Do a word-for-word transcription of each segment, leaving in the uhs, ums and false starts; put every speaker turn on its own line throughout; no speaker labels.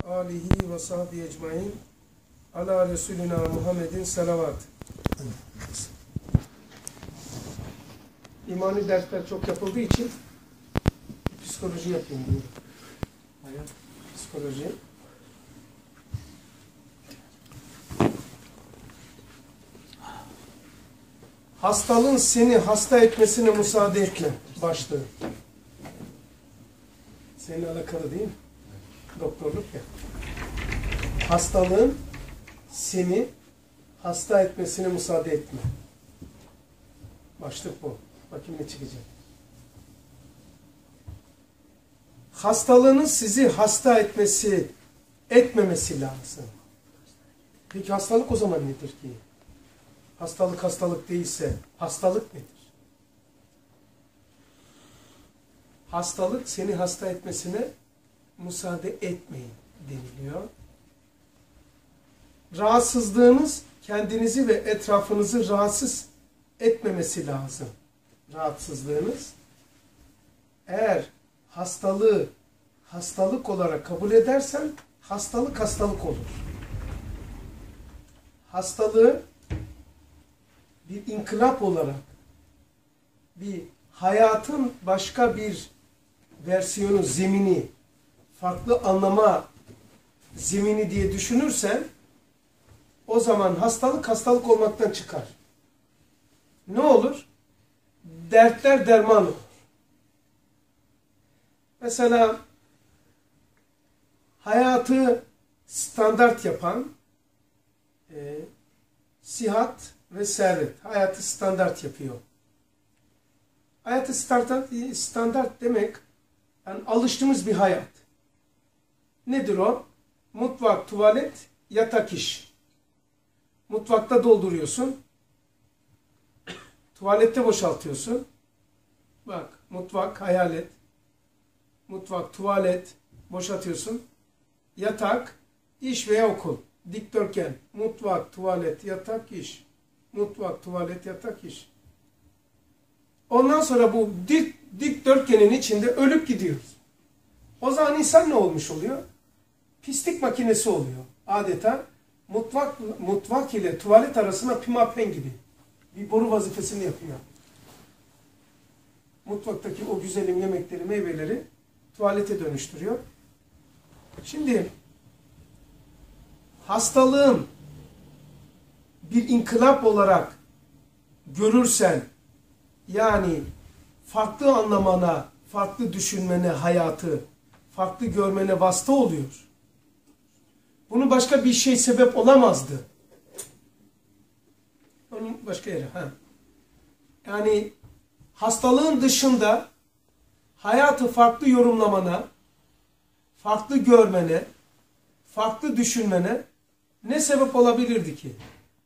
alihi ve sahbihi ecmain ala Resulina Muhammedin salavat. İmani dersler çok yapıldığı için psikoloji yapayım diyorum. Hayat, psikoloji. Hastalığın seni hasta etmesine müsaade etme başlığı. Seninle alakalı değil mi? Doktorluk ya. Hastalığın seni hasta etmesine müsaade etme. Başlık bu. Bakayım ne çıkacak. Hastalığının sizi hasta etmesi, etmemesi lazım. Peki hastalık o zaman nedir ki? Hastalık hastalık değilse hastalık nedir? Hastalık seni hasta etmesine müsaade etmeyin deniliyor. Rahatsızlığınız kendinizi ve etrafınızı rahatsız etmemesi lazım. Rahatsızlığınız eğer hastalığı hastalık olarak kabul edersen hastalık hastalık olur. Hastalığı bir inkılap olarak bir hayatın başka bir versiyonu, zemini, farklı anlama zemini diye düşünürsen o zaman hastalık hastalık olmaktan çıkar. Ne olur? Dertler derman olur. Mesela hayatı standart yapan e, sihat ve servet. Hayatı standart yapıyor. Hayatı standart, standart demek yani alıştığımız bir hayat. Nedir o? Mutfak, tuvalet, yatak iş. Mutfakta dolduruyorsun. Tuvalette boşaltıyorsun. Bak mutfak hayal et. Mutfak, tuvalet boşaltıyorsun. Yatak, iş veya okul. Dikdörtgen. Mutfak, tuvalet, yatak, iş. Mutfak, tuvalet, yatak, iş. Ondan sonra bu dik, dikdörtgenin içinde ölüp gidiyoruz. O zaman insan ne olmuş oluyor? Pislik makinesi oluyor. Adeta mutfak, mutfak ile tuvalet arasında pimapen gibi. Bir boru vazifesini yapıyor. Mutfaktaki o güzelim yemekleri, meyveleri tuvalete dönüştürüyor. Şimdi hastalığın bir inkılap olarak görürsen yani farklı anlamana, farklı düşünmene hayatı, farklı görmene vasıta oluyor. Bunu başka bir şey sebep olamazdı. Onun başka yeri. Ha. Yani hastalığın dışında hayatı farklı yorumlamana, farklı görmene, farklı düşünmene ne sebep olabilirdi ki?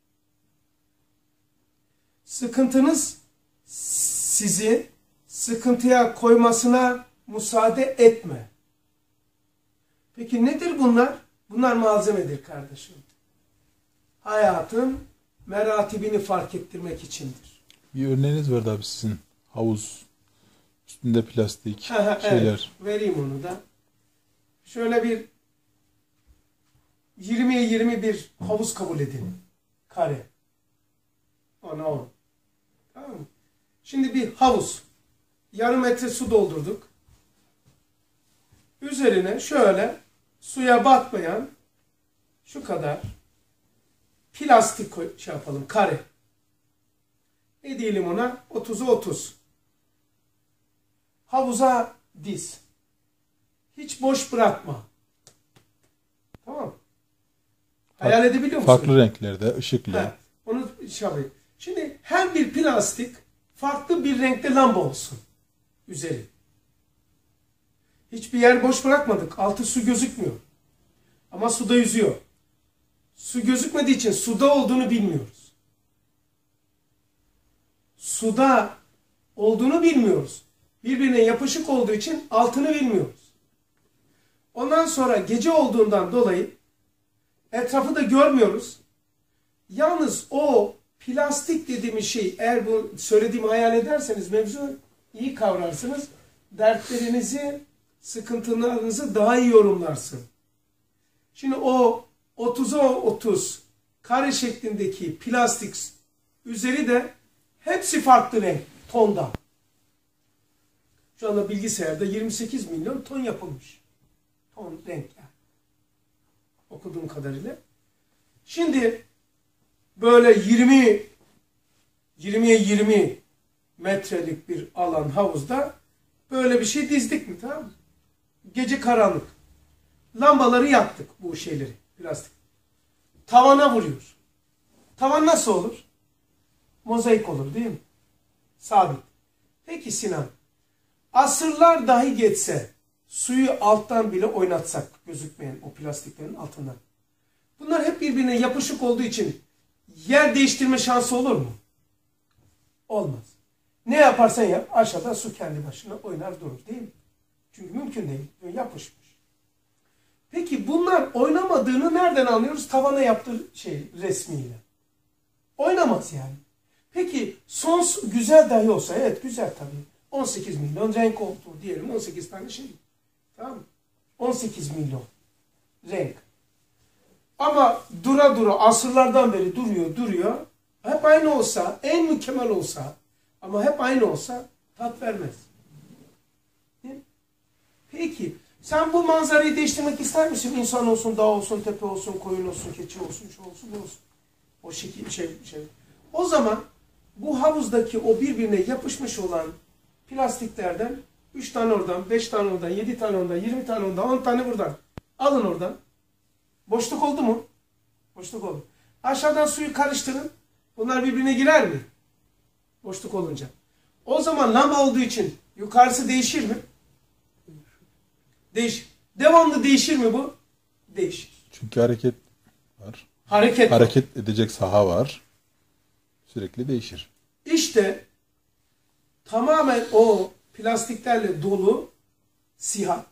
Sıkıntınız sizi sıkıntıya koymasına müsaade etme. Peki nedir bunlar? Bunlar malzemedir kardeşim. Hayatın meratibini fark ettirmek içindir.
Bir örneğiniz vardı abi sizin. Havuz, üstünde plastik
ha, ha,
şeyler.
Evet, vereyim onu da. Şöyle bir yirmiye yirmi bir havuz kabul edin. Kare. Ona on. Tamam mı? Şimdi bir havuz. Yarım metre su doldurduk. Üzerine şöyle suya batmayan şu kadar plastik koy, şey yapalım. Kare. Ne diyelim ona? otuza otuz. Havuza diz. Hiç boş bırakma. Tamam. Hayal edebiliyor musun?
Farklı renklerde, ışıklı.
Evet. Onu şey yapayım. Şimdi her bir plastik farklı bir renkte lamba olsun. Üzeri. Hiçbir yer boş bırakmadık. Altı su gözükmüyor. Ama suda yüzüyor. Su gözükmediği için suda olduğunu bilmiyoruz. Suda olduğunu bilmiyoruz. Birbirine yapışık olduğu için altını bilmiyoruz. Ondan sonra gece olduğundan dolayı etrafı da görmüyoruz. Yalnız o plastik dediğimiz şey, eğer bu söylediğimi hayal ederseniz mevzu iyi kavrarsınız. Dertlerinizi, sıkıntılarınızı daha iyi yorumlarsın. Şimdi o otuza otuz kare şeklindeki plastik üzeri de hepsi farklı renk, tonda. Şu anda bilgisayarda yirmi sekiz milyon ton yapılmış. Ton renk yani. Okuduğum kadarıyla. Şimdi böyle yirmi yirmiye yirmi metrelik bir alan havuzda böyle bir şey dizdik mi, tamam mı? Gece karanlık. Lambaları yaktık, bu şeyleri, plastik. Tavana vuruyor. Tavan nasıl olur? Mozaik olur değil mi? Sabit. Peki Sinan, asırlar dahi geçse, suyu alttan bile oynatsak, gözükmeyen o plastiklerin altından. Bunlar hep birbirine yapışık olduğu için yer değiştirme şansı olur mu? Olmaz. Ne yaparsan yap, aşağıda su kendi başına oynar durur değil mi? Çünkü mümkün değil. Yapışmış. Peki bunlar oynamadığını nereden anlıyoruz? Tavana yaptığı şey resmiyle. Oynamaz yani. Peki son güzel dahi olsa, evet güzel tabii. on sekiz milyon renk oldu diyelim. on sekiz tane şey. Tamam mı? on sekiz milyon renk. Ama dura dura asırlardan beri duruyor duruyor. Hep aynı olsa, en mükemmel olsa ama hep aynı olsa tat vermez. Değil mi? Peki sen bu manzarayı değiştirmek ister misin? İnsan olsun, dağ olsun, tepe olsun, koyun olsun, keçi olsun, şu olsun, bu olsun. O şekil şey şey. O zaman bu havuzdaki o birbirine yapışmış olan plastiklerden üç tane oradan, beş tane oradan, yedi tane oradan, yirmi tane oradan, on tane buradan. Alın oradan. Boşluk oldu mu? Boşluk oldu. Aşağıdan suyu karıştırın. Bunlar birbirine girer mi? Boşluk olunca. O zaman lamba olduğu için yukarısı değişir mi? Değişir. Devamlı değişir mi bu? Değişir.
Çünkü hareket var.
Hareket
Hareket var. Edecek saha var. Sürekli değişir.
İşte tamamen o plastiklerle dolu sihattır.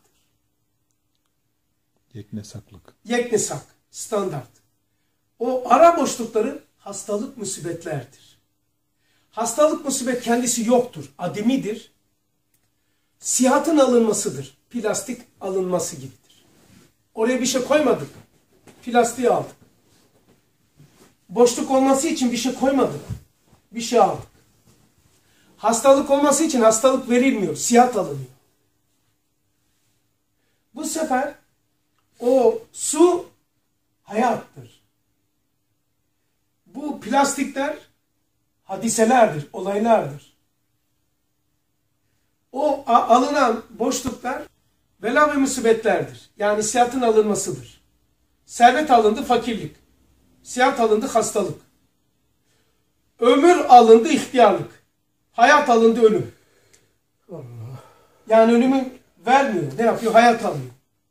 Yeknesaklık.
Yeknesak. Standart. O ara boşlukları hastalık musibetlerdir. Hastalık musibet kendisi yoktur. Ademidir. Sihatın alınmasıdır. Plastik alınması gibidir. Oraya bir şey koymadık. Plastiği aldık. Boşluk olması için bir şey koymadık. Bir şey aldık. Hastalık olması için hastalık verilmiyor. Sihat alınıyor. Bu sefer o su hayattır. Bu plastikler hadiselerdir, olaylardır. O alınan boşluklar bela ve musibetlerdir. Yani sihatın alınmasıdır. Servet alındı, fakirlik. Sihat alındı, hastalık. Ömür alındı, ihtiyarlık. Hayat alındı, ölüm. Allah. Yani ölümü vermiyor. Ne yapıyor? Hayat alıyor.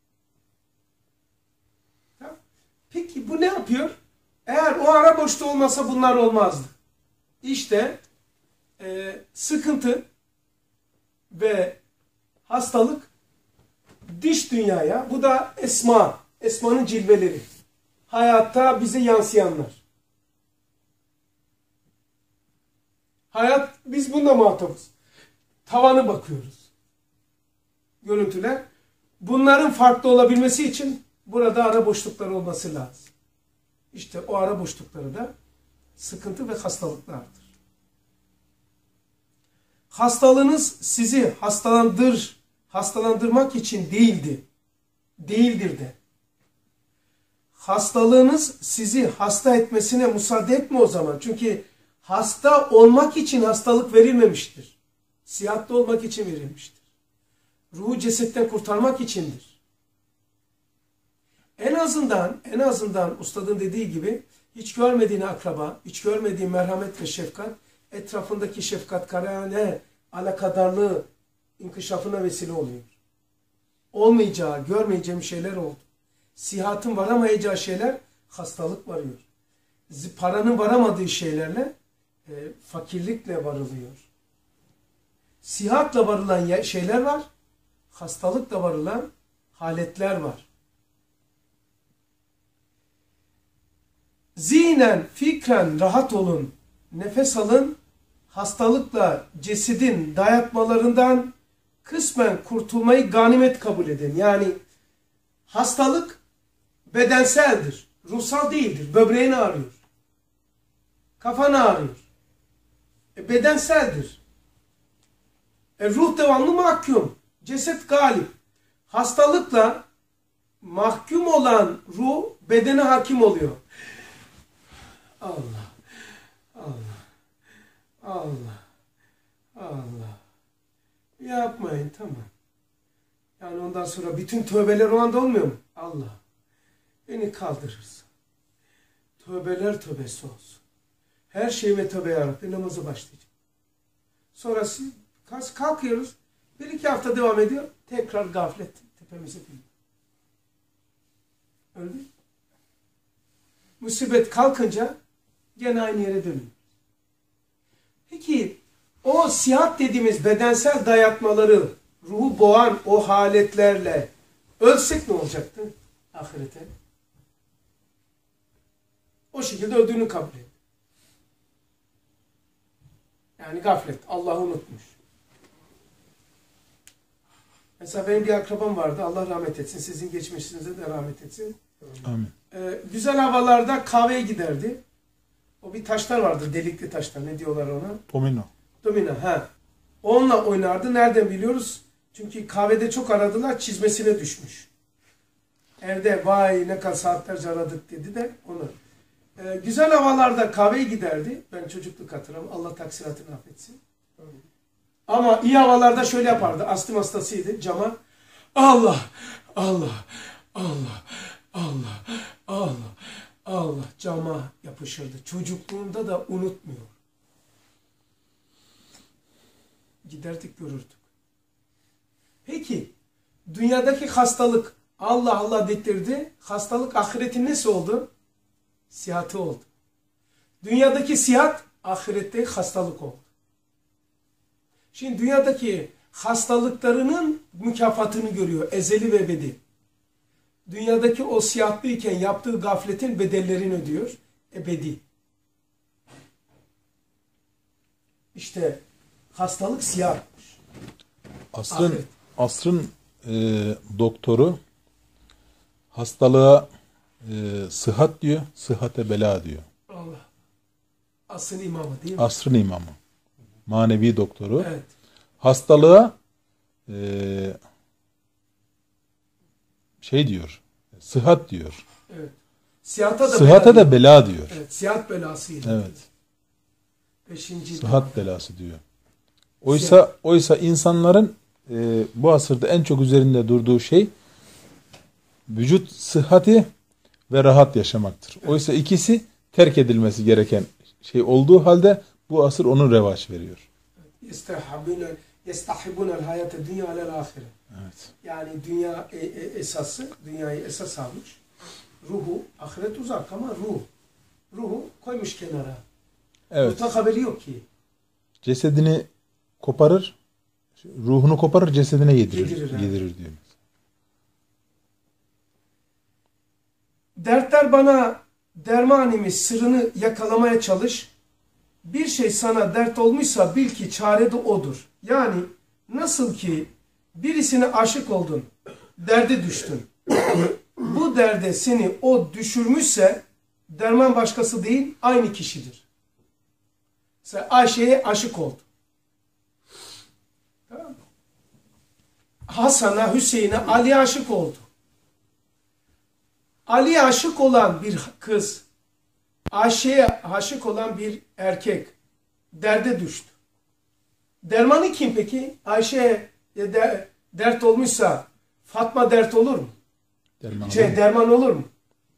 Peki bu ne yapıyor? Eğer o ara boşluğu olmasa bunlar olmazdı. İşte e, sıkıntı ve hastalık dış dünyaya, bu da esma, esmanın cilveleri. Hayatta bize yansıyanlar. Hayat, biz bunda muhatabız. Tavanı bakıyoruz. Görüntüler. Bunların farklı olabilmesi için burada ara boşluklar olması lazım. İşte o ara boşlukları da sıkıntı ve hastalıklardır. Hastalığınız sizi hastalandır, hastalandırmak için değildi. Değildir de. Hastalığınız sizi hasta etmesine müsaade etme o zaman. Çünkü hasta olmak için hastalık verilmemiştir. Sihatte olmak için verilmiştir. Ruhu cesetten kurtarmak içindir. En azından, en azından ustadın dediği gibi hiç görmediğin akraba, hiç görmediğin merhamet ve şefkat, etrafındaki şefkat, karane, alakadarlığı inkişafına vesile oluyor. Olmayacağı, görmeyeceğim şeyler oldu. Sihatın varamayacağı şeyler hastalık varıyor. Paranın varamadığı şeylerle e, fakirlikle varılıyor. Sihatla varılan şeyler var, hastalıkla varılan haletler var. Zihnen, fikren rahat olun, nefes alın, hastalıkla cesedin dayatmalarından kısmen kurtulmayı ganimet kabul edin. Yani hastalık bedenseldir. Ruhsal değildir. Böbreğin ağrıyor. Kafan ağrıyor. E, bedenseldir. E, ruh devamlı mahkum. Ceset galip. Hastalıkla mahkum olan ruh bedene hakim oluyor. Allah. Allah. Allah. Allah. Yapmayın, tamam. Yani ondan sonra bütün tövbeler o anda olmuyor mu? Allah. Beni kaldırırsın. Tövbeler tövbesi olsun. Her şeyime tövbe yarabbim. Namaza başlayacağım. Sonra siz kalkıyoruz. Bir iki hafta devam ediyor. Tekrar gaflet tepemize biniyor. Öyle değil mi? Musibet kalkınca gene aynı yere dönüyor. Peki o sihat dediğimiz bedensel dayatmaları ruhu boğan o haletlerle ölsek ne olacaktı ahirete? O şekilde öldüğünü kabul et. Yani gaflet. Allah'ı unutmuş. Mesela benim bir akrabam vardı. Allah rahmet etsin. Sizin geçmişinize de rahmet etsin.
Amin.
Ee, güzel havalarda kahveye giderdi. O bir taşlar vardı. Delikli taşlar. Ne diyorlar ona?
Domino.
Domino. Ha. Onunla oynardı. Nereden biliyoruz? Çünkü kahvede çok aradılar. Çizmesine düşmüş. Evde vay ne kadar saatlerce aradık dedi de onu. Ee, güzel havalarda kahveye giderdi. Ben çocukluk hatırlamam. Allah taksiratını affetsin. Ama iyi havalarda şöyle yapardı. Astım hastasıydı. Cama Allah, Allah, Allah, Allah, Allah, Allah cama yapışırdı. Çocukluğunda da unutmuyor. Giderdik görürdük. Peki dünyadaki hastalık Allah Allah dedirdi. Hastalık ahiretin nesi oldu? Sihatı oldu. Dünyadaki sihat ahirette hastalık oldu. Şimdi dünyadaki hastalıklarının mükafatını görüyor. Ezeli ve ebedi. Dünyadaki o sihatlıyken yaptığı gafletin bedellerini ödüyor. Ebedi. İşte hastalık siyahtmış.
Asrın,
Ahiret.
asrın e, doktoru hastalığa e, sıhhat diyor, sıhhate bela diyor.
Allah. Asrın imamı değil mi?
Asrın imamı. Manevi doktoru.
Evet.
Hastalığa e, şey diyor, sıhhat diyor.
Evet. Siyahata da
Sıhhate
bela
de bela diyor.
Evet. Siyahat belasıydı.
Evet.
Beşinci.
Sıhhat belası diyor. Oysa oysa insanların e, bu asırda en çok üzerinde durduğu şey vücut sıhhati ve rahat yaşamaktır. Evet. Oysa ikisi terk edilmesi gereken şey olduğu halde bu asır onun revaç veriyor.
يَسْتَحِبُونَ الْحَيَاةَ الدُّنْيَا عَلَى الْآخِرَةِ.
Evet.
Yani dünya e, e, esası, dünyayı esas almış. Ruhu, ahiret uzak ama ruh. Ruhu koymuş kenara.
Evet.
Mutlak haberi yok ki.
Cesedini koparır, ruhunu koparır, cesedine yedirir.
Yedirir, yani.
Yedirir diyor.
Dertler bana dermanimiz sırrını yakalamaya çalış. Bir şey sana dert olmuşsa bil ki çare de odur. Yani nasıl ki birisine aşık oldun, derde düştün. Bu derde seni o düşürmüşse derman başkası değil, aynı kişidir. Mesela Ayşe'ye aşık oldu. Tamam mı? Hasan'a, Hüseyin'e, Ali'ye aşık oldu. Ali'ye aşık olan bir kız, Ayşe'ye aşık olan bir erkek derde düştü. Dermanı kim peki? Ayşe'ye de, dert olmuşsa Fatma dert olur mu?
Derman,
şey,
olur mu?
derman olur mu?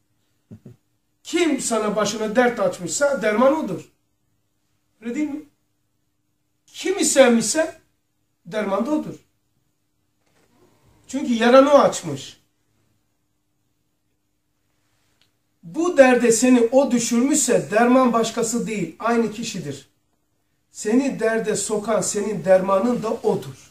Kim sana başına dert açmışsa derman odur. Öyle değil mi? Kimi sevmişse derman da odur. Çünkü yaranı o açmış. Bu derde seni o düşürmüşse derman başkası değil, aynı kişidir. Seni derde sokan senin dermanın da odur.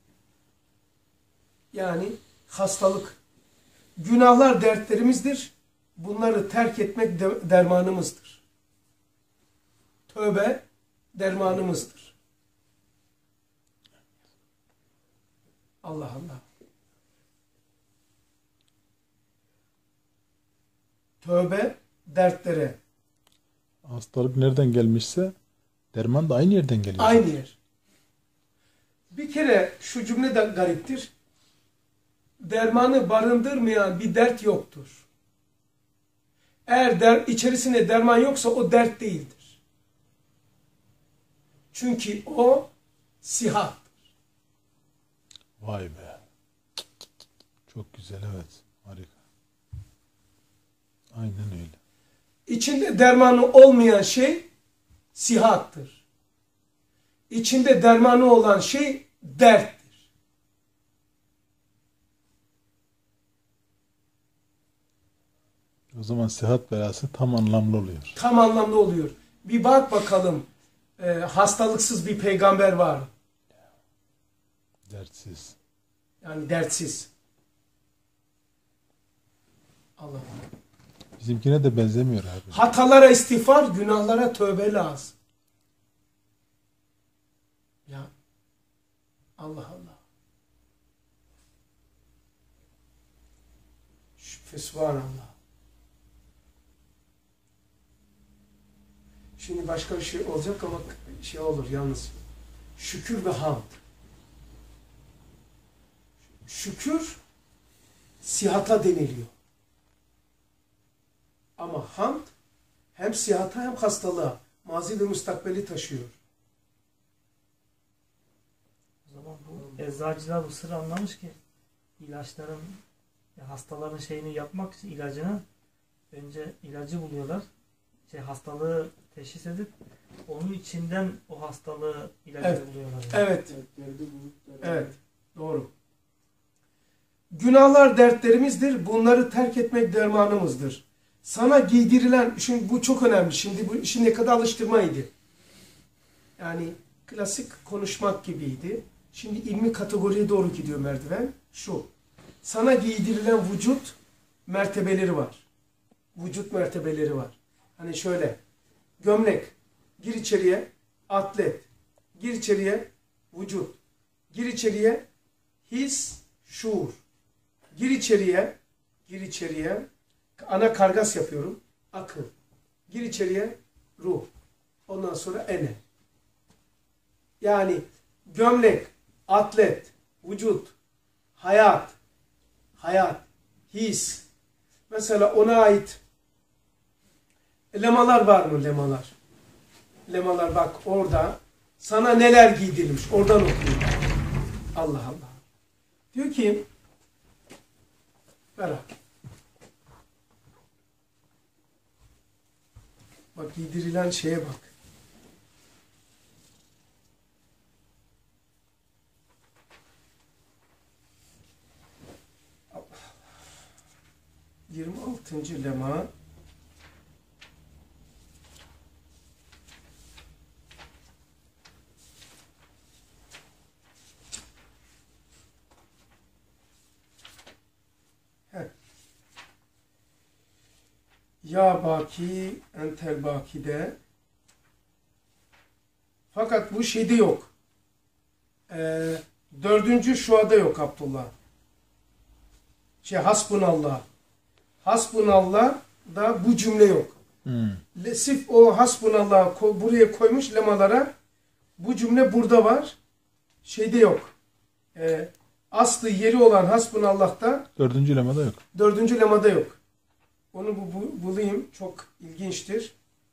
Yani hastalık. Günahlar dertlerimizdir. Bunları terk etmek de dermanımızdır. Tövbe dermanımızdır. Allah Allah. tövbe, dertlere.
Hastalık nereden gelmişse derman da aynı yerden geliyor.
Aynı yer. Bir kere şu cümle de gariptir. Dermanı barındırmayan bir dert yoktur. Eğer der, içerisinde derman yoksa o dert değildir. Çünkü o sihattır.
Vay be. Çok güzel, evet. Harika. Aynen öyle.
İçinde dermanı olmayan şey sihattır. İçinde dermanı olan şey derttir.
O zaman sıhhat belası tam anlamlı oluyor.
Tam anlamda oluyor. Bir bak bakalım e, hastalıksız bir peygamber var.
Dertsiz.
Yani dertsiz. Allah.
Bizimkine de benzemiyor abi.
Hatalara istiğfar, günahlara tövbe lazım. Ya Allah Allah. Fesubhanallah. Şimdi başka bir şey olacak ama şey olur yalnız. Şükür ve hamd. Şükür sihata deniliyor. Ama hamd hem sihata hem hastalığa, mazi ve müstakbeli taşıyor.
O zaman bu eczacılar bu sırrı anlamış ki ilaçların, hastaların şeyini yapmak için ilacını önce ilacı buluyorlar. Şey, hastalığı teşhis edip onun içinden o hastalığı ilacı
Evet.
buluyorlar. Yani.
Evet. Evet. Doğru. Günahlar dertlerimizdir. Bunları terk etmek dermanımızdır. Sana giydirilen, şimdi bu çok önemli. Şimdi bu şimdiye kadar alıştırmaydı. Yani klasik konuşmak gibiydi. Şimdi ilmi kategoriye doğru gidiyor merdiven. Şu. Sana giydirilen vücut mertebeleri var. Vücut mertebeleri var. Hani şöyle. Gömlek. Gir içeriye. Atlet. Gir içeriye. Vücut. Gir içeriye. His. Şuur. Gir içeriye. Gir içeriye. Ana kargas yapıyorum. Akıl. Gir içeriye. Ruh. Ondan sonra ene. Yani gömlek, atlet, vücut, hayat, hayat, his. Mesela ona ait lemalar var mı lemalar? Lemalar bak orada. Sana neler giydirilmiş. Oradan okuyayım. Allah Allah. Diyor ki Berat. Bak giydirilen şeye bak. yirmi altıncı lema Heh. Ya baki entel bakide. Fakat bu şeyde yok. Ee, dördüncü şuada yok Abdullah. Şey hasbunallah. Hasbunallah da bu cümle yok.
Hmm.
Sırf o hasbunallah buraya koymuş lemalara. Bu cümle burada var. Şeyde yok. Ee, aslı yeri olan hasbunallah'ta
Dördüncü lemada yok.
dördüncü lemada yok. Onu bu, bu, bulayım. Çok ilginçtir.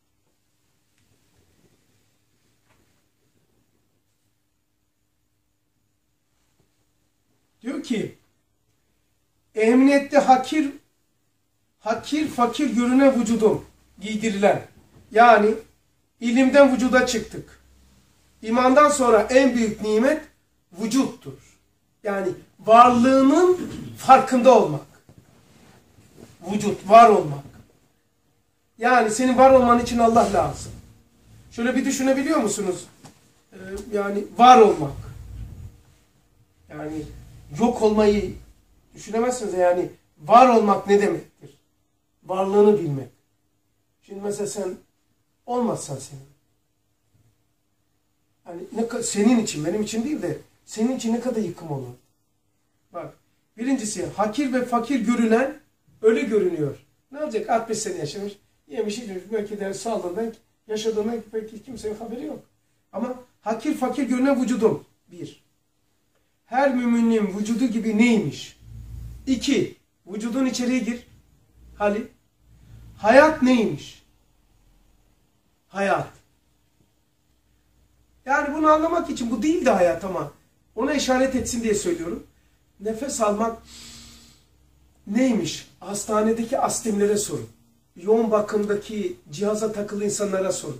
Diyor ki emniyette hakir hakir fakir görünen vücudum giydirilen. Yani ilimden vücuda çıktık. İmandan sonra en büyük nimet vücuttur. Yani varlığının farkında olmak. Vücut, var olmak. Yani senin var olman için Allah lazım. Şöyle bir düşünebiliyor musunuz? Ee, yani var olmak. Yani yok olmayı düşünemezsiniz. Yani var olmak ne demektir? Varlığını bilmek. Şimdi mesela sen olmazsan senin. Yani ne, senin için, benim için değil de senin için ne kadar yıkım olur. Bak, birincisi hakir ve fakir görünen öyle görünüyor. Ne olacak? altmış sene yaşamış. Yemiş içmiş. Belki de sağlığından, yaşadığından belki kimsenin haberi yok. Ama hakir fakir görünen vücudum. Bir. Her müminin vücudu gibi neymiş? İki. Vücudun içeriye gir. Hali. Hayat neymiş? Hayat. Yani bunu anlamak için bu değil de hayat ama ona işaret etsin diye söylüyorum. Nefes almak neymiş? Hastanedeki astimlere sorun. Yoğun bakımdaki cihaza takılı insanlara sorun.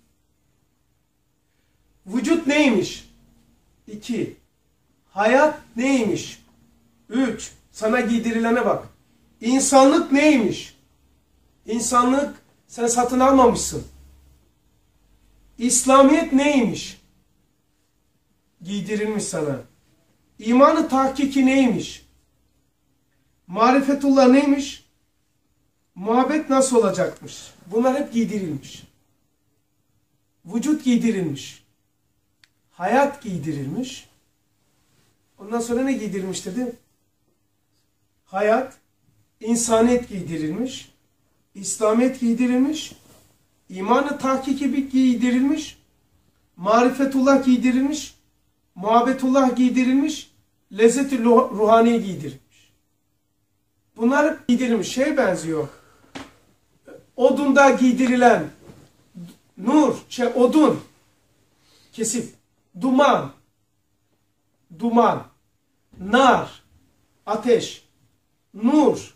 Vücut neymiş? İki. Hayat neymiş? Üç. Sana giydirilene bak. İnsanlık neymiş? İnsanlık sen satın almamışsın. İslamiyet neymiş? Giydirilmiş sana. İmanı tahkiki neymiş? Marifetullah neymiş? Muhabbet nasıl olacakmış? Bunlar hep giydirilmiş. Vücut giydirilmiş. Hayat giydirilmiş. Ondan sonra ne giydirilmiş dedim? Hayat, insaniyet giydirilmiş. İslamiyet giydirilmiş. İmanı tahkiki giydirilmiş. Marifetullah giydirilmiş. Muhabbetullah giydirilmiş. Lezzet-i ruhaniye giydirilmiş. Bunlar giydirilmiş. Şeye benziyor. Odunda giydirilen nur, şey odun, kesip, duman, duman, nar, ateş, nur,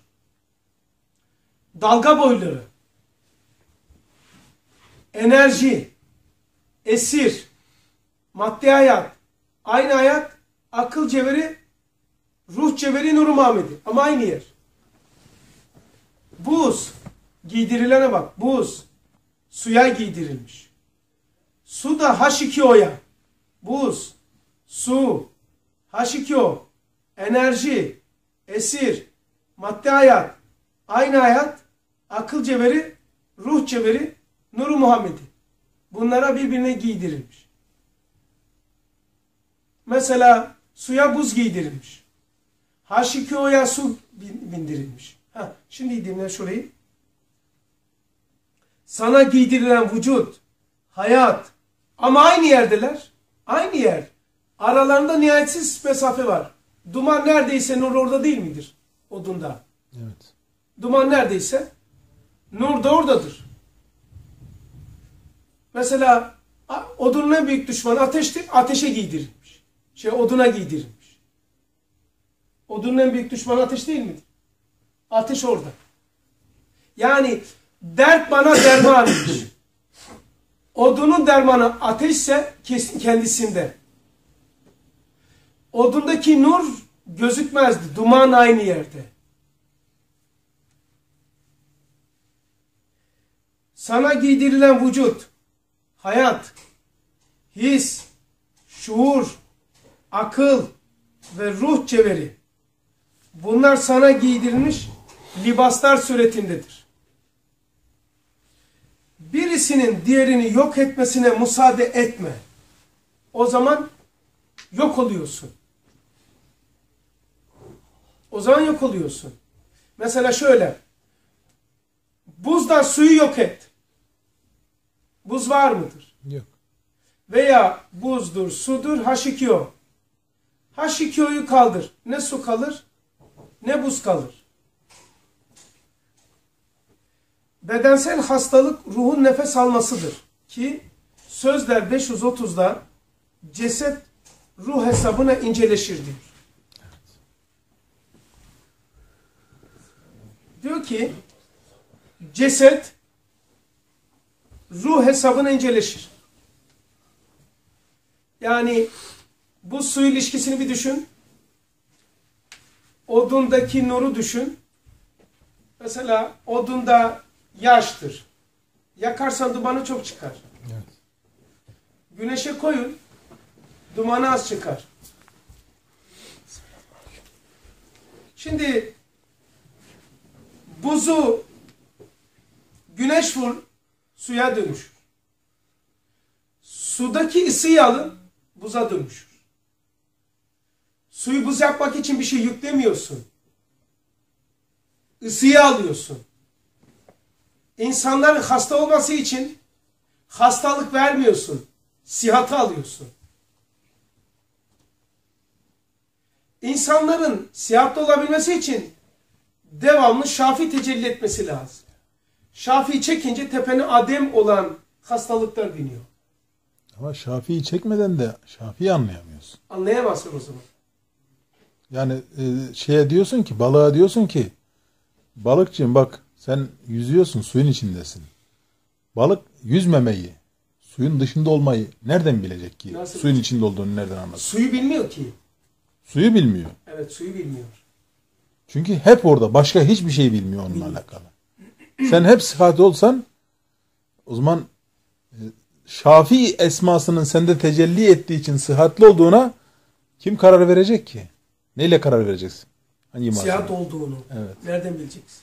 dalga boyları, enerji, esir, maddi hayat, aynı hayat, akıl cevheri, ruh cevheri, Nur-u Muhammedi. Ama aynı yer. Buz, giydirilene bak, buz, suya giydirilmiş. Su da H iki O'ya, buz, su, H iki O, enerji, esir, maddi hayat, aynı hayat, akıl cevheri, ruh cevheri, Nur-u Muhammedi. Bunlara birbirine giydirilmiş. Mesela suya buz giydirilmiş. H iki O'ya su bindirilmiş. Ha, şimdi dinle şurayı. Sana giydirilen vücut, hayat ama aynı yerdeler. Aynı yer. Aralarında nihayetsiz mesafe var. Duman neredeyse nur orada değil midir? Odunda.
Evet.
Duman neredeyse nur da oradadır. Mesela odunun en büyük düşmanı ateştir. Ateşe giydirilmiş. Şey oduna giydirilmiş. Odunun en büyük düşmanı ateş değil midir? Ateş orada. Yani dert bana dermanıymış. Odunun dermanı ateşse kesin kendisinde. Odundaki nur gözükmezdi. Duman aynı yerde. Sana giydirilen vücut, hayat, his, şuur, akıl ve ruh cevheri. Bunlar sana giydirilmiş libaslar suretindedir. Birisinin diğerini yok etmesine müsaade etme. O zaman yok oluyorsun. O zaman yok oluyorsun. Mesela şöyle. Buzdan suyu yok et. Buz var mıdır?
Yok.
Veya buzdur, sudur, H iki O. H iki O'yu kaldır. Ne su kalır, ne buz kalır. Bedensel hastalık ruhun nefes almasıdır. Ki Sözler beş yüz otuzda ceset ruh hesabına inceleşir diyor. Diyor ki ceset ruh hesabına inceleşir. Yani bu su ilişkisini bir düşün. Odundaki nuru düşün. Mesela odunda yaştır. Yakarsan dumanı çok çıkar.
Evet.
Güneşe koyun. Dumanı az çıkar. Şimdi buzu güneş vur, suya dönüşür. Sudaki ısıyı alın, buza dönüşür. Suyu buz yapmak için bir şey yüklemiyorsun. Isıyı alıyorsun. İnsanların hasta olması için hastalık vermiyorsun. Sıhhatı alıyorsun. İnsanların sıhhatli olabilmesi için devamlı Şafi tecelli etmesi lazım. Şafi çekince tepene adem olan hastalıklar biniyor.
Ama Şafii'yi çekmeden de Şafii'yi anlayamıyorsun.
Anlayamazsın o zaman.
Yani e, şeye diyorsun ki, balığa diyorsun ki, balıkçığım bak sen yüzüyorsun, suyun içindesin. Balık yüzmemeyi, suyun dışında olmayı nereden bilecek ki?
Nasıl
Suyun
bilecek?
içinde olduğunu nereden anlasın?
Suyu bilmiyor ki.
Suyu bilmiyor.
Evet, suyu bilmiyor.
Çünkü hep orada. Başka hiçbir şey bilmiyor onunla bilmiyor. Alakalı. Sen hep sıhhat olsan o zaman e, Şafii esmasının sende tecelli ettiği için sıhhatli olduğuna kim karar verecek ki? Neyle karar vereceksin? Hangi
Sıhhat olduğunu.
Evet.
Nereden bileceksin?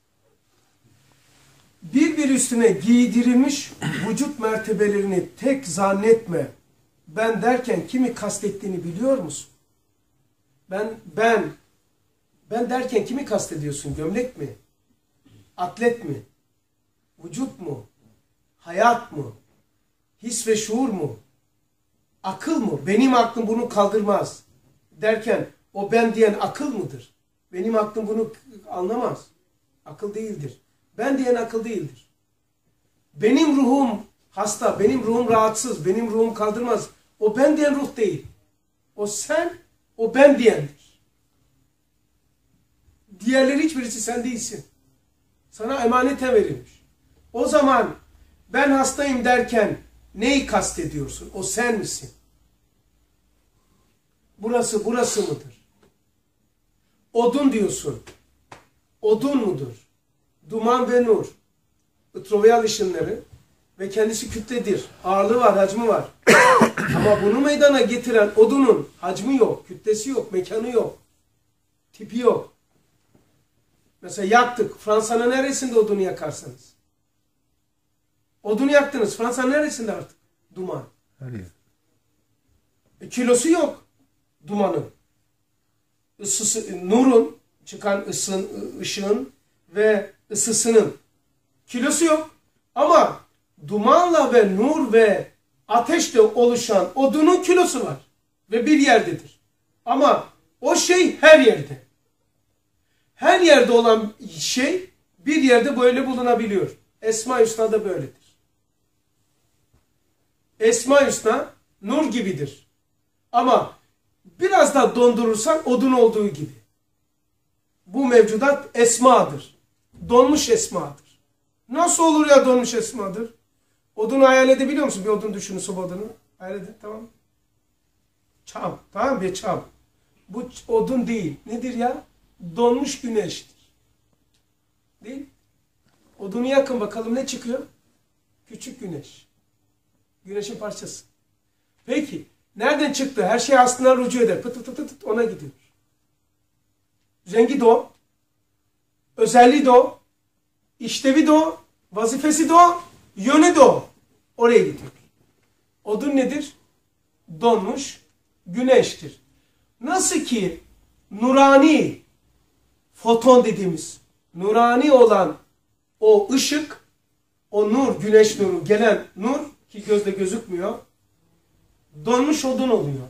Bir üstüne giydirilmiş vücut mertebelerini tek zannetme. Ben derken kimi kastettiğini biliyor musun? Ben, ben, ben derken kimi kastediyorsun? Gömlek mi? Atlet mi? Vücut mu? Hayat mı? His ve şuur mu? Akıl mı? Benim aklım bunu kaldırmaz. Derken o ben diyen akıl mıdır? Benim aklım bunu anlamaz. Akıl değildir. Ben diyen akıl değildir. Benim ruhum hasta, benim ruhum rahatsız, benim ruhum kaldırmaz. O ben diyen ruh değil. O sen, o ben diyendir. Diğerleri hiçbirisi sen değilsin. Sana emanete verilmiş. O zaman ben hastayım derken neyi kastediyorsun? O sen misin? Burası burası mıdır? Odun diyorsun. Odun mudur? Duman ve nur. Itroviyal ışınları ve kendisi kütledir. Ağırlığı var, hacmi var. Ama bunu meydana getiren odunun hacmi yok, kütlesi yok, mekanı yok. Tipi yok. Mesela yaktık. Fransa'nın neresinde odunu yakarsınız? Odunu yaktınız. Fransa'nın neresinde artık? Duman.
Hayır.
E, kilosu yok dumanın. Isısı, nurun, çıkan ısın, ışığın ve ısısının kilosu yok. Ama dumanla ve nur ve ateşle oluşan odunun kilosu var. Ve bir yerdedir. Ama o şey her yerde. Her yerde olan şey bir yerde böyle bulunabiliyor. Esma-i Hüsna da böyledir. Esma-i Hüsna nur gibidir. Ama biraz da dondurursan odun olduğu gibi. Bu mevcudat esmadır. Donmuş esmadır. Nasıl olur ya donmuş esmadır? Odunu hayal edebiliyor musun? Bir odun düşünün, soba odunu. Hayal edin, tamam mı? Çam, tamam mı? Bir çam. Bu odun değil. Nedir ya? Donmuş güneştir. Değil? Odunu yakın bakalım ne çıkıyor? Küçük güneş. Güneşin parçası. Peki, nereden çıktı? Her şey aslında rücu eder. Pıt pıt pıt pıt ona gidiyor. Rengi de o. Özelliği de o. İşlevi de o. Vazifesi de o. Yönü de o. Oraya gidiyor. Odun nedir? Donmuş güneştir. Nasıl ki nurani, foton dediğimiz nurani olan o ışık, o nur, güneş nuru, gelen nur ki gözle gözükmüyor, donmuş odun oluyor.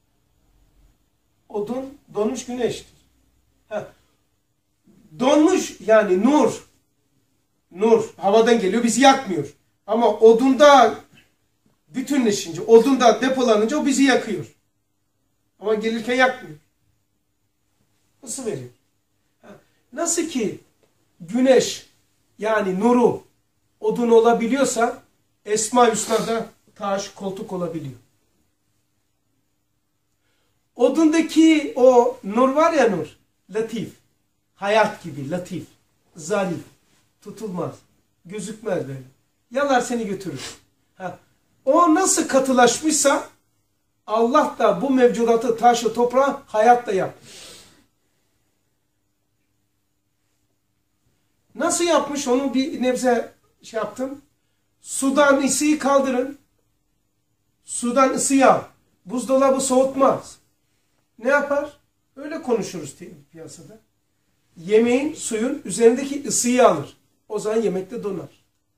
Odun donmuş güneştir. Heh. Donmuş yani nur, nur havadan geliyor, bizi yakmıyor. Ama odunda bütünleşince, odunda depolanınca o bizi yakıyor. Ama gelirken yakmıyor. Isı veriyor. Nasıl ki güneş yani nuru odun olabiliyorsa Esma-i Hüsna'da taş, koltuk olabiliyor. Odundaki o nur var ya nur, latif, hayat gibi latif, zarif, tutulmaz, gözükmez böyle. Yalar seni götürür. Ha. O nasıl katılaşmışsa Allah da bu mevcudatı taşı, toprağı hayatla yapmış. Nasıl yapmış onu bir nebze şey yaptım. Sudan ısıyı kaldırın. Sudan ısıyı al. Buzdolabı soğutmaz. Ne yapar? Öyle konuşuruz piyasada. Yemeğin, suyun üzerindeki ısıyı alır. O zaman yemekte donar.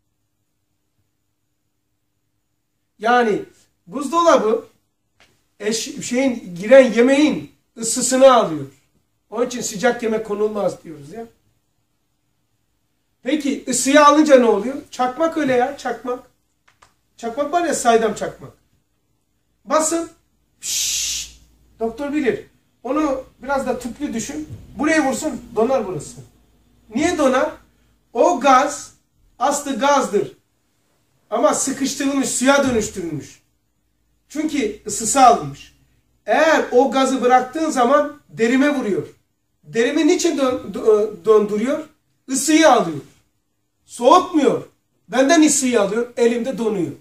Yani buzdolabı eş, şeyin giren yemeğin ısısını alıyor. Onun için sıcak yemek konulmaz diyoruz ya. Peki ısıyı alınca ne oluyor? Çakmak öyle ya, çakmak. Çakmak var ya, saydam çakmak. Basın. Şşş, doktor bilir. Onu biraz da tüplü düşün. Buraya vursun, donar burası. Niye donar? O gaz aslı gazdır. Ama sıkıştırılmış, suya dönüştürülmüş. Çünkü ısısı alınmış. Eğer o gazı bıraktığın zaman derime vuruyor. Derimi niçin dön, döndürüyor? Isıyı alıyor. Soğutmuyor. Benden ısıyı alıyor, elimde donuyor.